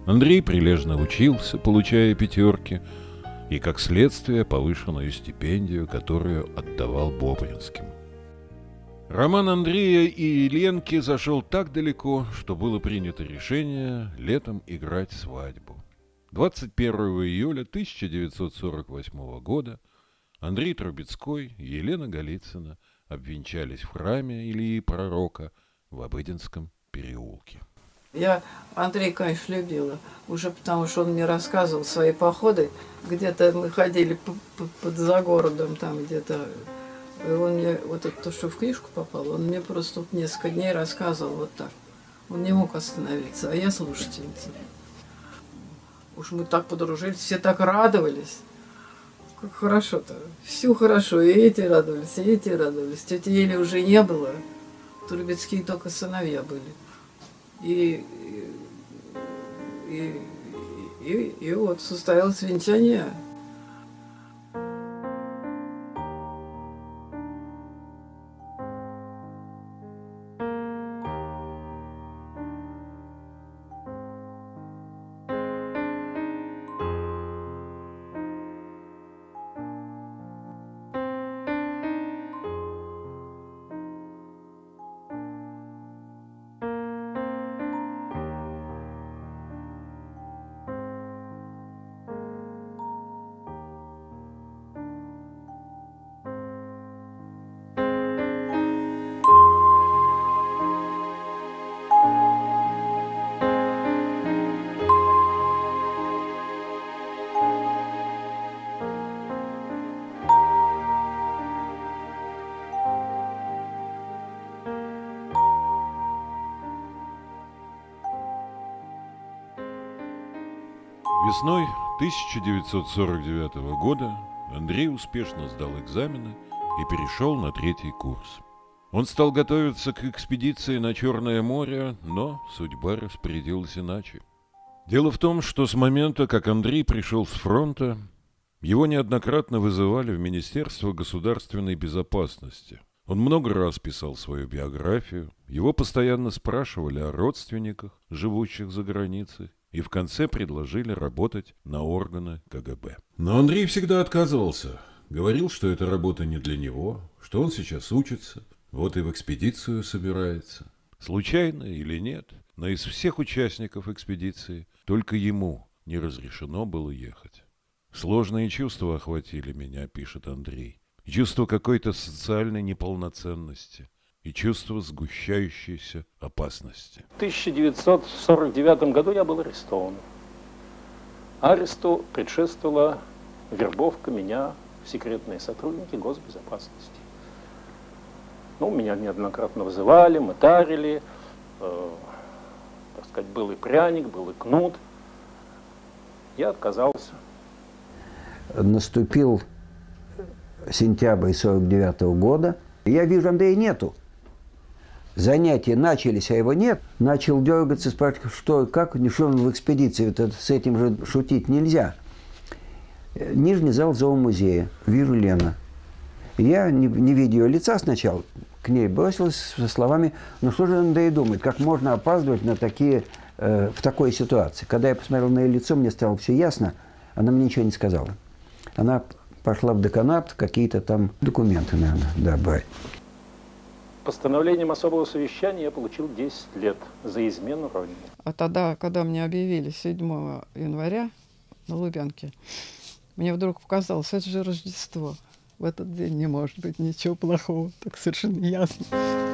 Андрей прилежно учился, получая пятерки, и, как следствие, повышенную стипендию, которую отдавал Бобринским. Роман Андрея и Еленки зашел так далеко, что было принято решение летом играть свадьбу. двадцать первого июля тысяча девятьсот сорок восьмого года Андрей Трубецкой и Елена Голицына обвенчались в храме Ильи Пророка в Обыденском переулке. Я Андрея, конечно, любила, уже потому что он мне рассказывал свои походы. Где-то мы ходили под за городом, там где-то. И он мне, вот это то, что в книжку попало, он мне просто вот несколько дней рассказывал вот так. Он не мог остановиться, а я слушательница. Уж мы так подружились, все так радовались. Как хорошо-то. Все хорошо, и эти радовались, и эти радовались. Тети Ели уже не было, Трубецкие только сыновья были. И, и, и, и, и вот состоялось венчание. Весной тысяча девятьсот сорок девятого года Андрей успешно сдал экзамены и перешел на третий курс. Он стал готовиться к экспедиции на Черное море, но судьба распорядилась иначе. Дело в том, что с момента, как Андрей пришел с фронта, его неоднократно вызывали в Министерство государственной безопасности. Он много раз писал свою биографию, его постоянно спрашивали о родственниках, живущих за границей, и в конце предложили работать на органы ка гэ бэ. Но Андрей всегда отказывался. Говорил, что эта работа не для него, что он сейчас учится, вот и в экспедицию собирается. Случайно или нет, но из всех участников экспедиции только ему не разрешено было ехать. «Сложные чувства охватили меня», — пишет Андрей. «Чувство какой-то социальной неполноценности и чувство сгущающейся опасности». В тысяча девятьсот сорок девятом году я был арестован. Аресту предшествовала вербовка меня в секретные сотрудники госбезопасности. Ну, меня неоднократно вызывали, мытарили, э, так сказать, был и пряник, был и кнут. Я отказался. Наступил сентябрь сорок девятого года. Я вижу, Андрея нету. Занятия начались, а его нет. Начал дергаться, спрашивать, что, как, что он в экспедиции. Это, с этим же шутить нельзя. Нижний зал зоомузея. Вижу Лена. Я, не, не видя ее лица сначала, к ней бросилась со словами: ну что же Андрей думает, как можно опаздывать на такие, э, в такой ситуации. Когда я посмотрел на ее лицо, мне стало все ясно, она мне ничего не сказала. Она пошла в деканат, какие-то там документы, наверное, да, брать. Постановлением особого совещания я получил десять лет за измену родине. А тогда, когда мне объявили седьмого января на Лубянке, мне вдруг показалось, это же Рождество. В этот день не может быть ничего плохого, так совершенно ясно.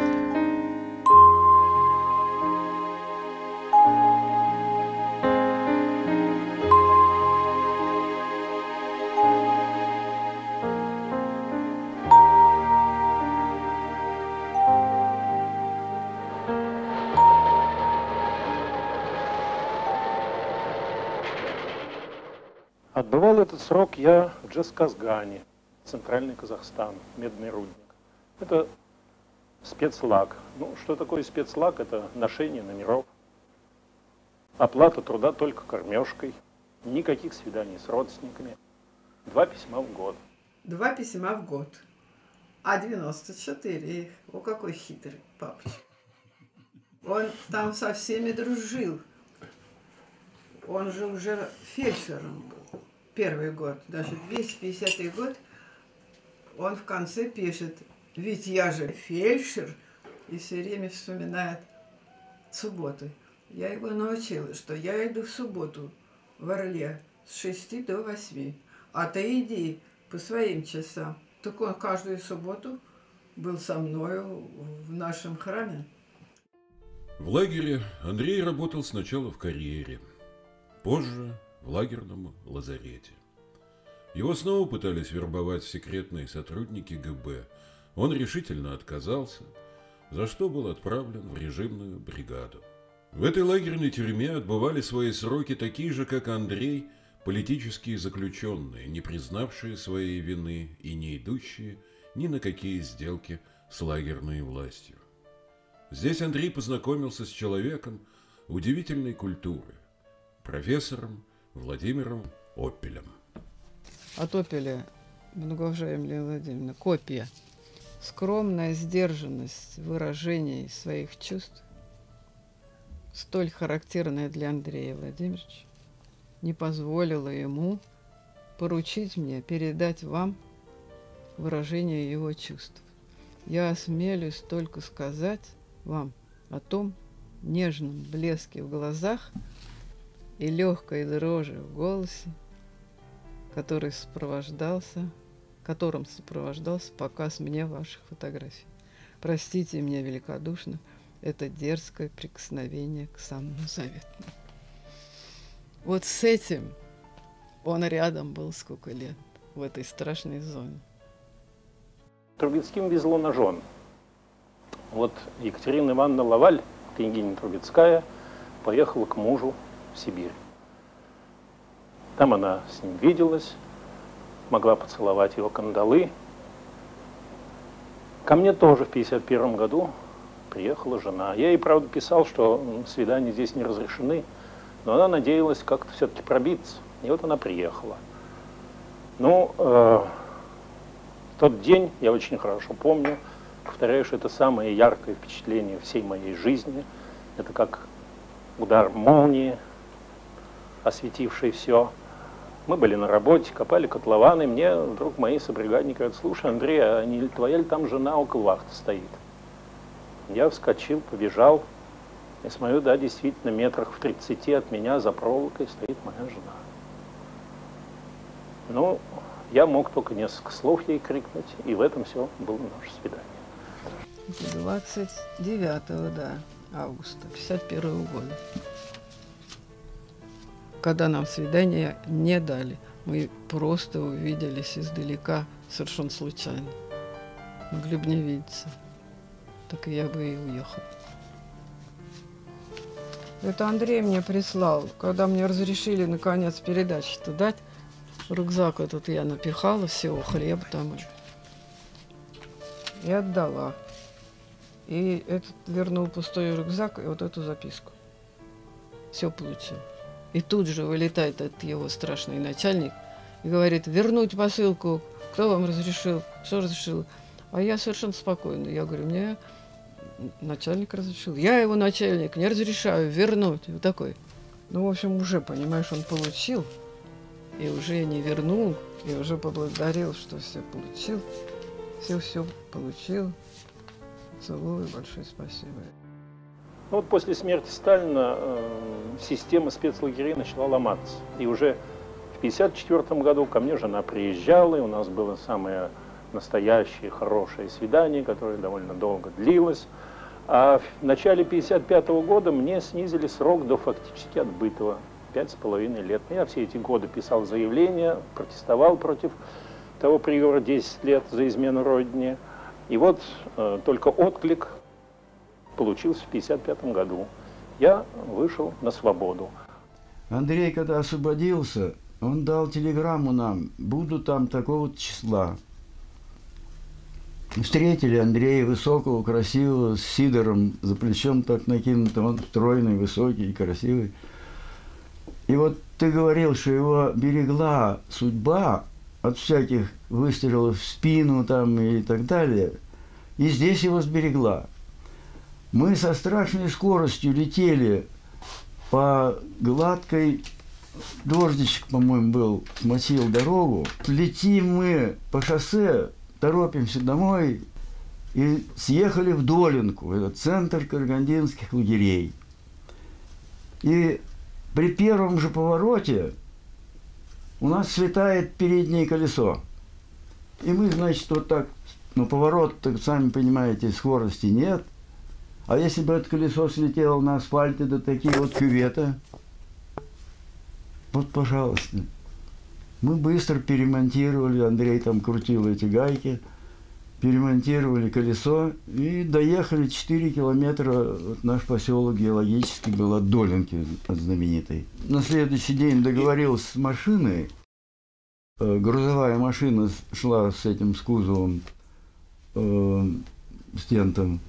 Отбывал этот срок я в Джасказгане, Центральный Казахстан, медный рудник. Это спецлаг. Ну, что такое спецлаг? Это ношение номеров. Оплата труда только кормежкой. Никаких свиданий с родственниками. Два письма в год. Два письма в год. А девяносто четыре их. О, какой хитрый папочка. Он там со всеми дружил. он же уже фельдшером был. Первый год, даже двести пятидесятый год, он в конце пишет: ведь я же фельдшер, и все время вспоминает субботы. Я его научила, что я иду в субботу в Орле с шести до восьми, а ты иди по своим часам. Так он каждую субботу был со мною в нашем храме. В лагере Андрей работал сначала в карьере, позже в лагерном лазарете. Его снова пытались вербовать секретные сотрудники ГБ. Он решительно отказался, за что был отправлен в режимную бригаду. В этой лагерной тюрьме отбывали свои сроки такие же, как Андрей, политические заключенные, не признавшие своей вины и не идущие ни на какие сделки с лагерной властью. Здесь Андрей познакомился с человеком удивительной культуры, профессором Владимиром Оппелем. От Оппеля, многоуважаемая Владимировна, копия. Скромная сдержанность выражений своих чувств, столь характерная для Андрея Владимировича, не позволила ему поручить мне передать вам выражение его чувств. Я осмелюсь только сказать вам о том нежном блеске в глазах и легкой дрожи в голосе, который сопровождался, которым сопровождался показ мне ваших фотографий. Простите меня великодушно это дерзкое прикосновение к самому заветному. Вот с этим он рядом был сколько лет в этой страшной зоне. Трубецким везло на жен. Вот Екатерина Ивановна Лаваль, княгиня Трубецкая, поехала к мужу в Сибирь. Там она с ним виделась, могла поцеловать его кандалы. Ко мне тоже в пятьдесят первом году приехала жена. Я ей, правда, писал, что свидания здесь не разрешены, но она надеялась как-то все-таки пробиться. И вот она приехала. Ну, э, тот день я очень хорошо помню. Повторяю, что это самое яркое впечатление всей моей жизни. Это как удар молнии, осветивший все. Мы были на работе, копали котлованы. Мне вдруг мои собригадники говорят: слушай, Андрей, а не твоя ли там жена около вахты стоит? Я вскочил, побежал. И смотрю, да, действительно, метрах в тридцати от меня за проволокой стоит моя жена. Ну, я мог только несколько слов ей крикнуть, и в этом все было наше свидание. двадцать девятого, да, августа пятьдесят первого года. Когда нам свидания не дали, мы просто увиделись издалека, совершенно случайно. Могли бы не видеться. Так и я бы и уехал. Это Андрей мне прислал, когда мне разрешили наконец передачу-то дать. Рюкзак этот я напихала, всего хлеб там. И отдала. И этот вернул пустой рюкзак и вот эту записку. Все получил. И тут же вылетает этот его страшный начальник и говорит: вернуть посылку. Кто вам разрешил? Что разрешил? А я совершенно спокойно. Я говорю: мне начальник разрешил. Я его начальник, не разрешаю вернуть. Вот такой. Ну, в общем, уже, понимаешь, он получил. И уже не вернул. И уже поблагодарил, что все получил. Все-все получил. Целую, большое спасибо. Ну, вот после смерти Сталина э, система спецлагерей начала ломаться. И уже в пятьдесят четвёртом году ко мне жена приезжала, и у нас было самое настоящее хорошее свидание, которое довольно долго длилось. А в начале пятьдесят пятого года мне снизили срок до фактически отбытого. Пять с половиной лет. Я все эти годы писал заявления, протестовал против того приговора десять лет за измену Родине. И вот э, только отклик получился в пятьдесят пятом году. Я вышел на свободу. Андрей, когда освободился, он дал телеграмму нам: буду там такого числа. Встретили Андрея высокого, красивого, с сидором за плечом так накинутым. Он стройный, высокий, красивый. И вот ты говорил, что его берегла судьба от всяких выстрелов в спину там и так далее. И здесь его сберегла. Мы со страшной скоростью летели по гладкой дождичек, по-моему, был, смочил дорогу. Летим мы по шоссе, торопимся домой и съехали в Долинку, это центр карагандинских лагерей. И при первом же повороте у нас слетает переднее колесо. И мы, значит, вот так, ну, поворот, так, сами понимаете, скорости нет. А если бы это колесо слетело на асфальте до такие вот кюветы, вот, пожалуйста. Мы быстро перемонтировали, Андрей там крутил эти гайки, перемонтировали колесо и доехали четыре километра. Вот наш поселок геологический был от Долинки, от знаменитой. На следующий день договорился с машиной. Грузовая машина шла с этим, с кузовом, э, с тентом.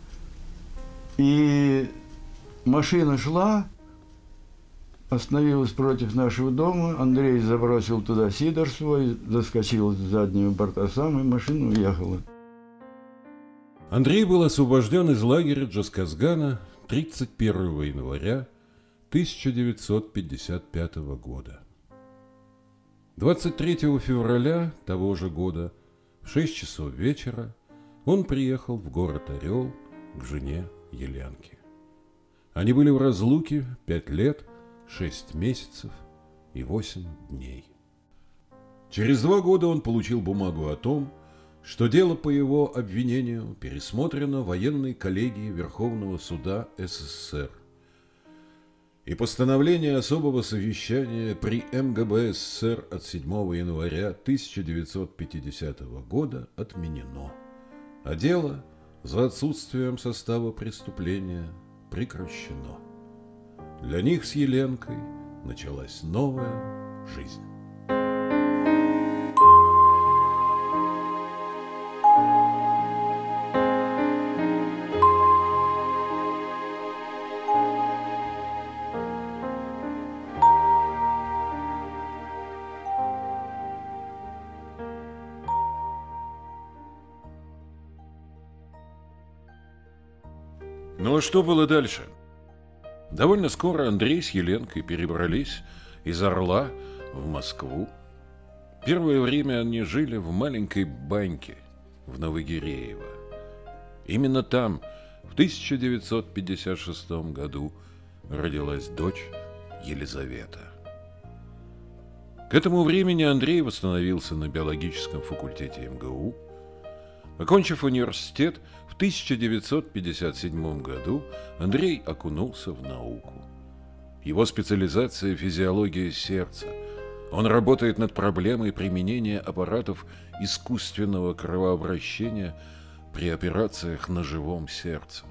И машина шла, остановилась против нашего дома. Андрей забросил туда сидор свой, заскочил с заднего борта сам, и машина уехала. Андрей был освобожден из лагеря Джасказгана тридцать первого января тысяча девятьсот пятьдесят пятого года. двадцать третьего февраля того же года в шесть часов вечера он приехал в город Орел к жене Еленке. Они были в разлуке пять лет, шесть месяцев и восемь дней. Через два года он получил бумагу о том, что дело по его обвинению пересмотрено военной коллегией Верховного суда СССР. И постановление особого совещания при эм гэ бэ эс эс эр от седьмого января тысяча девятьсот пятидесятого года отменено, а дело за отсутствием состава преступления прекращено. Для них с Еленкой началась новая жизнь. Ну а что было дальше? Довольно скоро Андрей с Еленкой перебрались из Орла в Москву. Первое время они жили в маленькой баньке в Новогиреево. Именно там в тысяча девятьсот пятьдесят шестом году родилась дочь Елизавета. К этому времени Андрей восстановился на биологическом факультете эм гэ у. Окончив университет, в тысяча девятьсот пятьдесят седьмом году Андрей окунулся в науку. Его специализация – физиология сердца. Он работает над проблемой применения аппаратов искусственного кровообращения при операциях на живом сердце.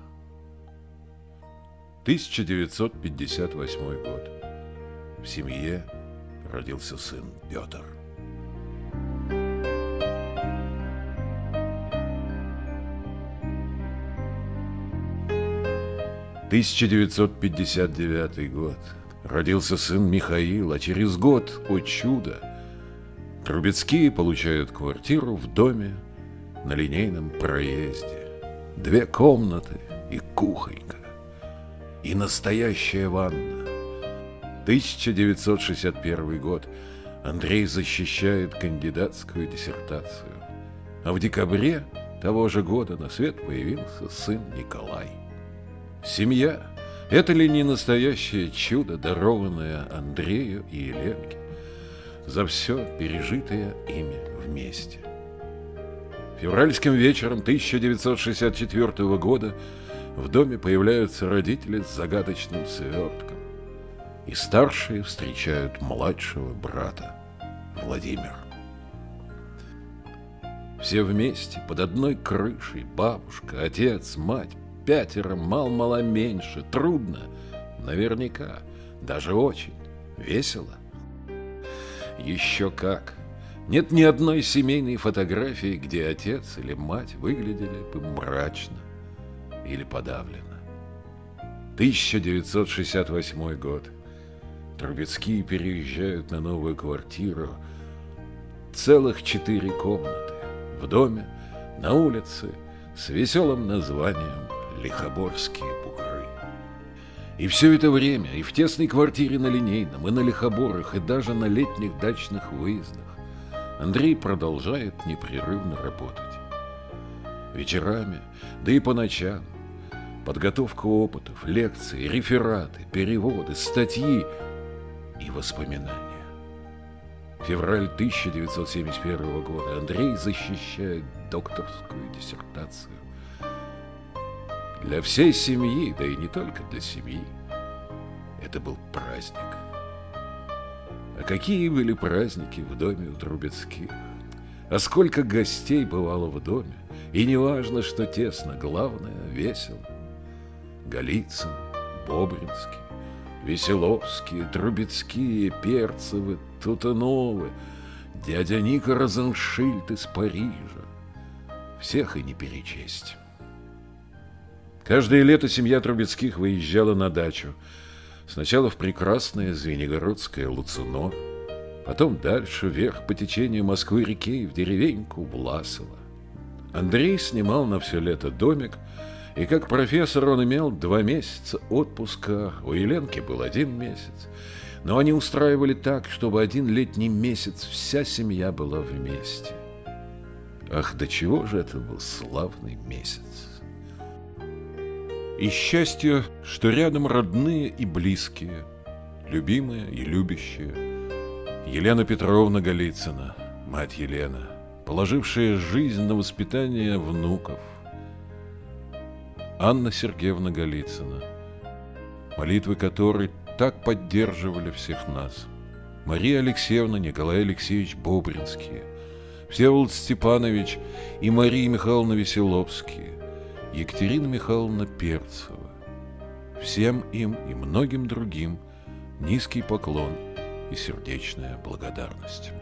тысяча девятьсот пятьдесят восьмой год. В семье родился сын Петр. тысяча девятьсот пятьдесят девятый год. Родился сын Михаил, а через год, о чудо, Трубецкие получают квартиру в доме на Линейном проезде. Две комнаты и кухонька, и настоящая ванна. тысяча девятьсот шестьдесят первый год. Андрей защищает кандидатскую диссертацию. А в декабре того же года на свет появился сын Николай. Семья – это ли не настоящее чудо, дарованное Андрею и Еленке за все пережитое ими вместе? Февральским вечером тысяча девятьсот шестьдесят четвёртого года в доме появляются родители с загадочным свертком, и старшие встречают младшего брата Владимира. Все вместе, под одной крышей, бабушка, отец, мать, пятеро, мал-мало меньше, трудно, наверняка, даже очень, весело. Еще как. Нет ни одной семейной фотографии, где отец или мать выглядели бы мрачно или подавленно. тысяча девятьсот шестьдесят восьмой год. Трубецкие переезжают на новую квартиру. Целых четыре комнаты. В доме, на улице, с веселым названием «Лихоборские бугры». И все это время, и в тесной квартире на Линейном, и на Лихоборах, и даже на летних дачных выездах Андрей продолжает непрерывно работать. Вечерами, да и по ночам, подготовка опытов, лекции, рефераты, переводы, статьи и воспоминания. Февраль тысяча девятьсот семьдесят первого года. Андрей защищает докторскую диссертацию. Для всей семьи, да и не только для семьи, это был праздник. А какие были праздники в доме у Трубецких? А сколько гостей бывало в доме? И не важно, что тесно, главное — весело. Голицын, Бобринский, Веселовские, Трубецкие, Перцевы, Тутановы, дядя Ника Розеншильд из Парижа. Всех и не перечесть. Каждое лето семья Трубецких выезжала на дачу. Сначала в прекрасное Звенигородское Луцуно, потом дальше вверх по течению Москвы-реки в деревеньку Власово. Андрей снимал на все лето домик, и как профессор он имел два месяца отпуска, у Еленки был один месяц. Но они устраивали так, чтобы один летний месяц вся семья была вместе. Ах, до чего же это был славный месяц! И счастье, что рядом родные и близкие, любимые и любящие. Елена Петровна Голицына, мать Елена, положившая жизнь на воспитание внуков. Анна Сергеевна Голицына, молитвы которой так поддерживали всех нас. Мария Алексеевна, Николай Алексеевич Бобринские, Всеволод Степанович и Мария Михайловна Веселовские, Екатерина Михайловна Перцева. Всем им и многим другим низкий поклон и сердечная благодарность.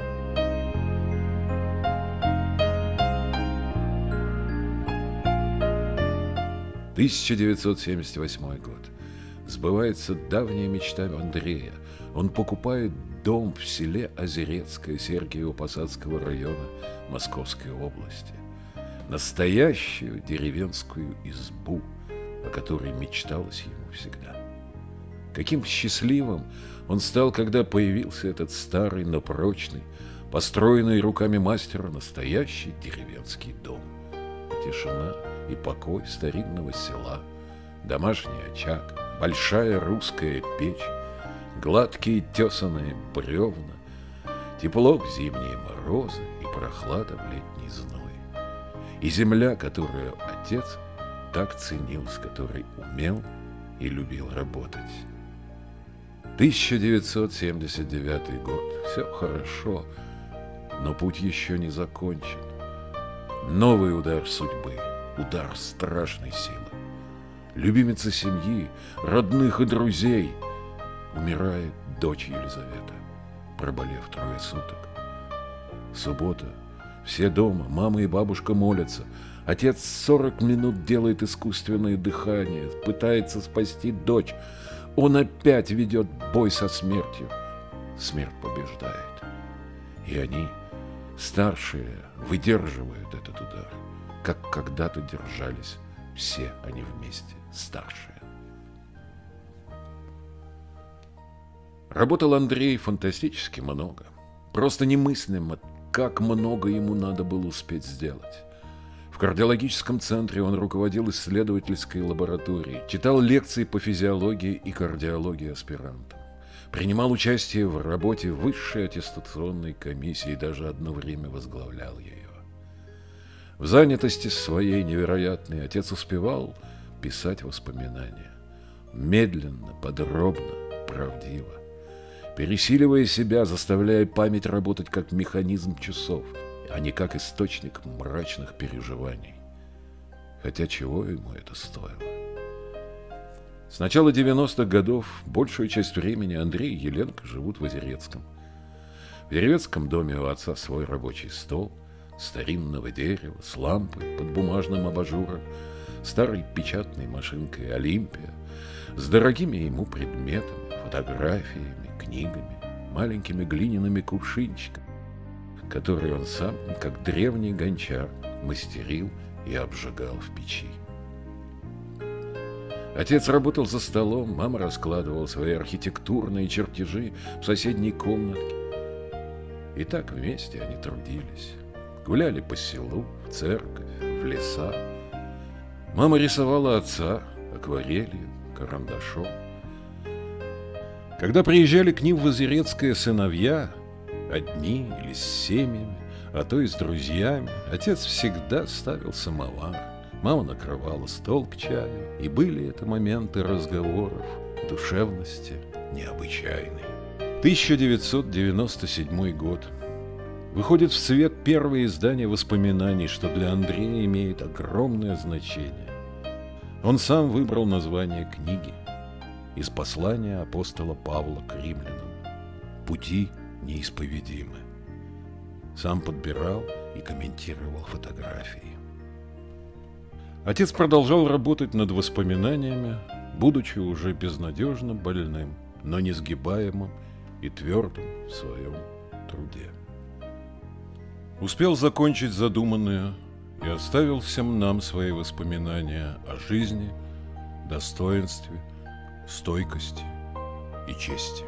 тысяча девятьсот семьдесят восьмой год. Сбывается давняя мечта Андрея. Он покупает дом в селе Озерецкое Сергиево-Посадского района Московской области. Настоящую деревенскую избу, о которой мечталось ему всегда. Каким счастливым он стал, когда появился этот старый, но прочный, построенный руками мастера настоящий деревенский дом. Тишина и покой старинного села, домашний очаг, большая русская печь, гладкие тесаные бревна, тепло в зимние морозы и прохлада в летний зной. И земля, которую отец так ценил, с которой умел и любил работать. тысяча девятьсот семьдесят девятый год. Все хорошо, но путь еще не закончен. Новый удар судьбы, удар страшной силы. Любимица семьи, родных и друзей. Умирает дочь Елизавета, проболев трое суток. Суббота. Все дома, мама и бабушка молятся. Отец сорок минут делает искусственное дыхание, пытается спасти дочь. Он опять ведет бой со смертью. Смерть побеждает. И они, старшие, выдерживают этот удар, как когда-то держались все они вместе, старшие. Работал Андрей фантастически много. Просто немыслимо, как много ему надо было успеть сделать. В кардиологическом центре он руководил исследовательской лабораторией, читал лекции по физиологии и кардиологии аспирантам, принимал участие в работе высшей аттестационной комиссии и даже одно время возглавлял ее. В занятости своей невероятной отец успевал писать воспоминания. Медленно, подробно, правдиво. Пересиливая себя, заставляя память работать как механизм часов, а не как источник мрачных переживаний. Хотя чего ему это стоило? С начала девяностых годов большую часть времени Андрей и Еленка живут в Озерецком. В деревенском доме у отца свой рабочий стол, старинного дерева, с лампой под бумажным абажуром, старой печатной машинкой «Олимпия», с дорогими ему предметами, фотографиями, книгами, маленькими глиняными кувшинчиками, которые он сам, как древний гончар, мастерил и обжигал в печи. Отец работал за столом, мама раскладывала свои архитектурные чертежи в соседней комнатке. И так вместе они трудились. Гуляли по селу, в церковь, в леса. Мама рисовала отца акварелью, карандашом. Когда приезжали к ним в Озерецкое сыновья, одни или с семьями, а то и с друзьями, отец всегда ставил самовар. Мама накрывала стол к чаю, и были это моменты разговоров, душевности необычайной. тысяча девятьсот девяносто седьмой год. Выходит в свет первое издание воспоминаний, что для Андрея имеет огромное значение. Он сам выбрал название книги из послания апостола Павла к римлянам «Пути неисповедимы». Сам подбирал и комментировал фотографии. Отец продолжал работать над воспоминаниями, будучи уже безнадежно больным, но несгибаемым и твердым в своем труде. Успел закончить задуманное и оставил всем нам свои воспоминания о жизни, достоинстве, стойкости и чести.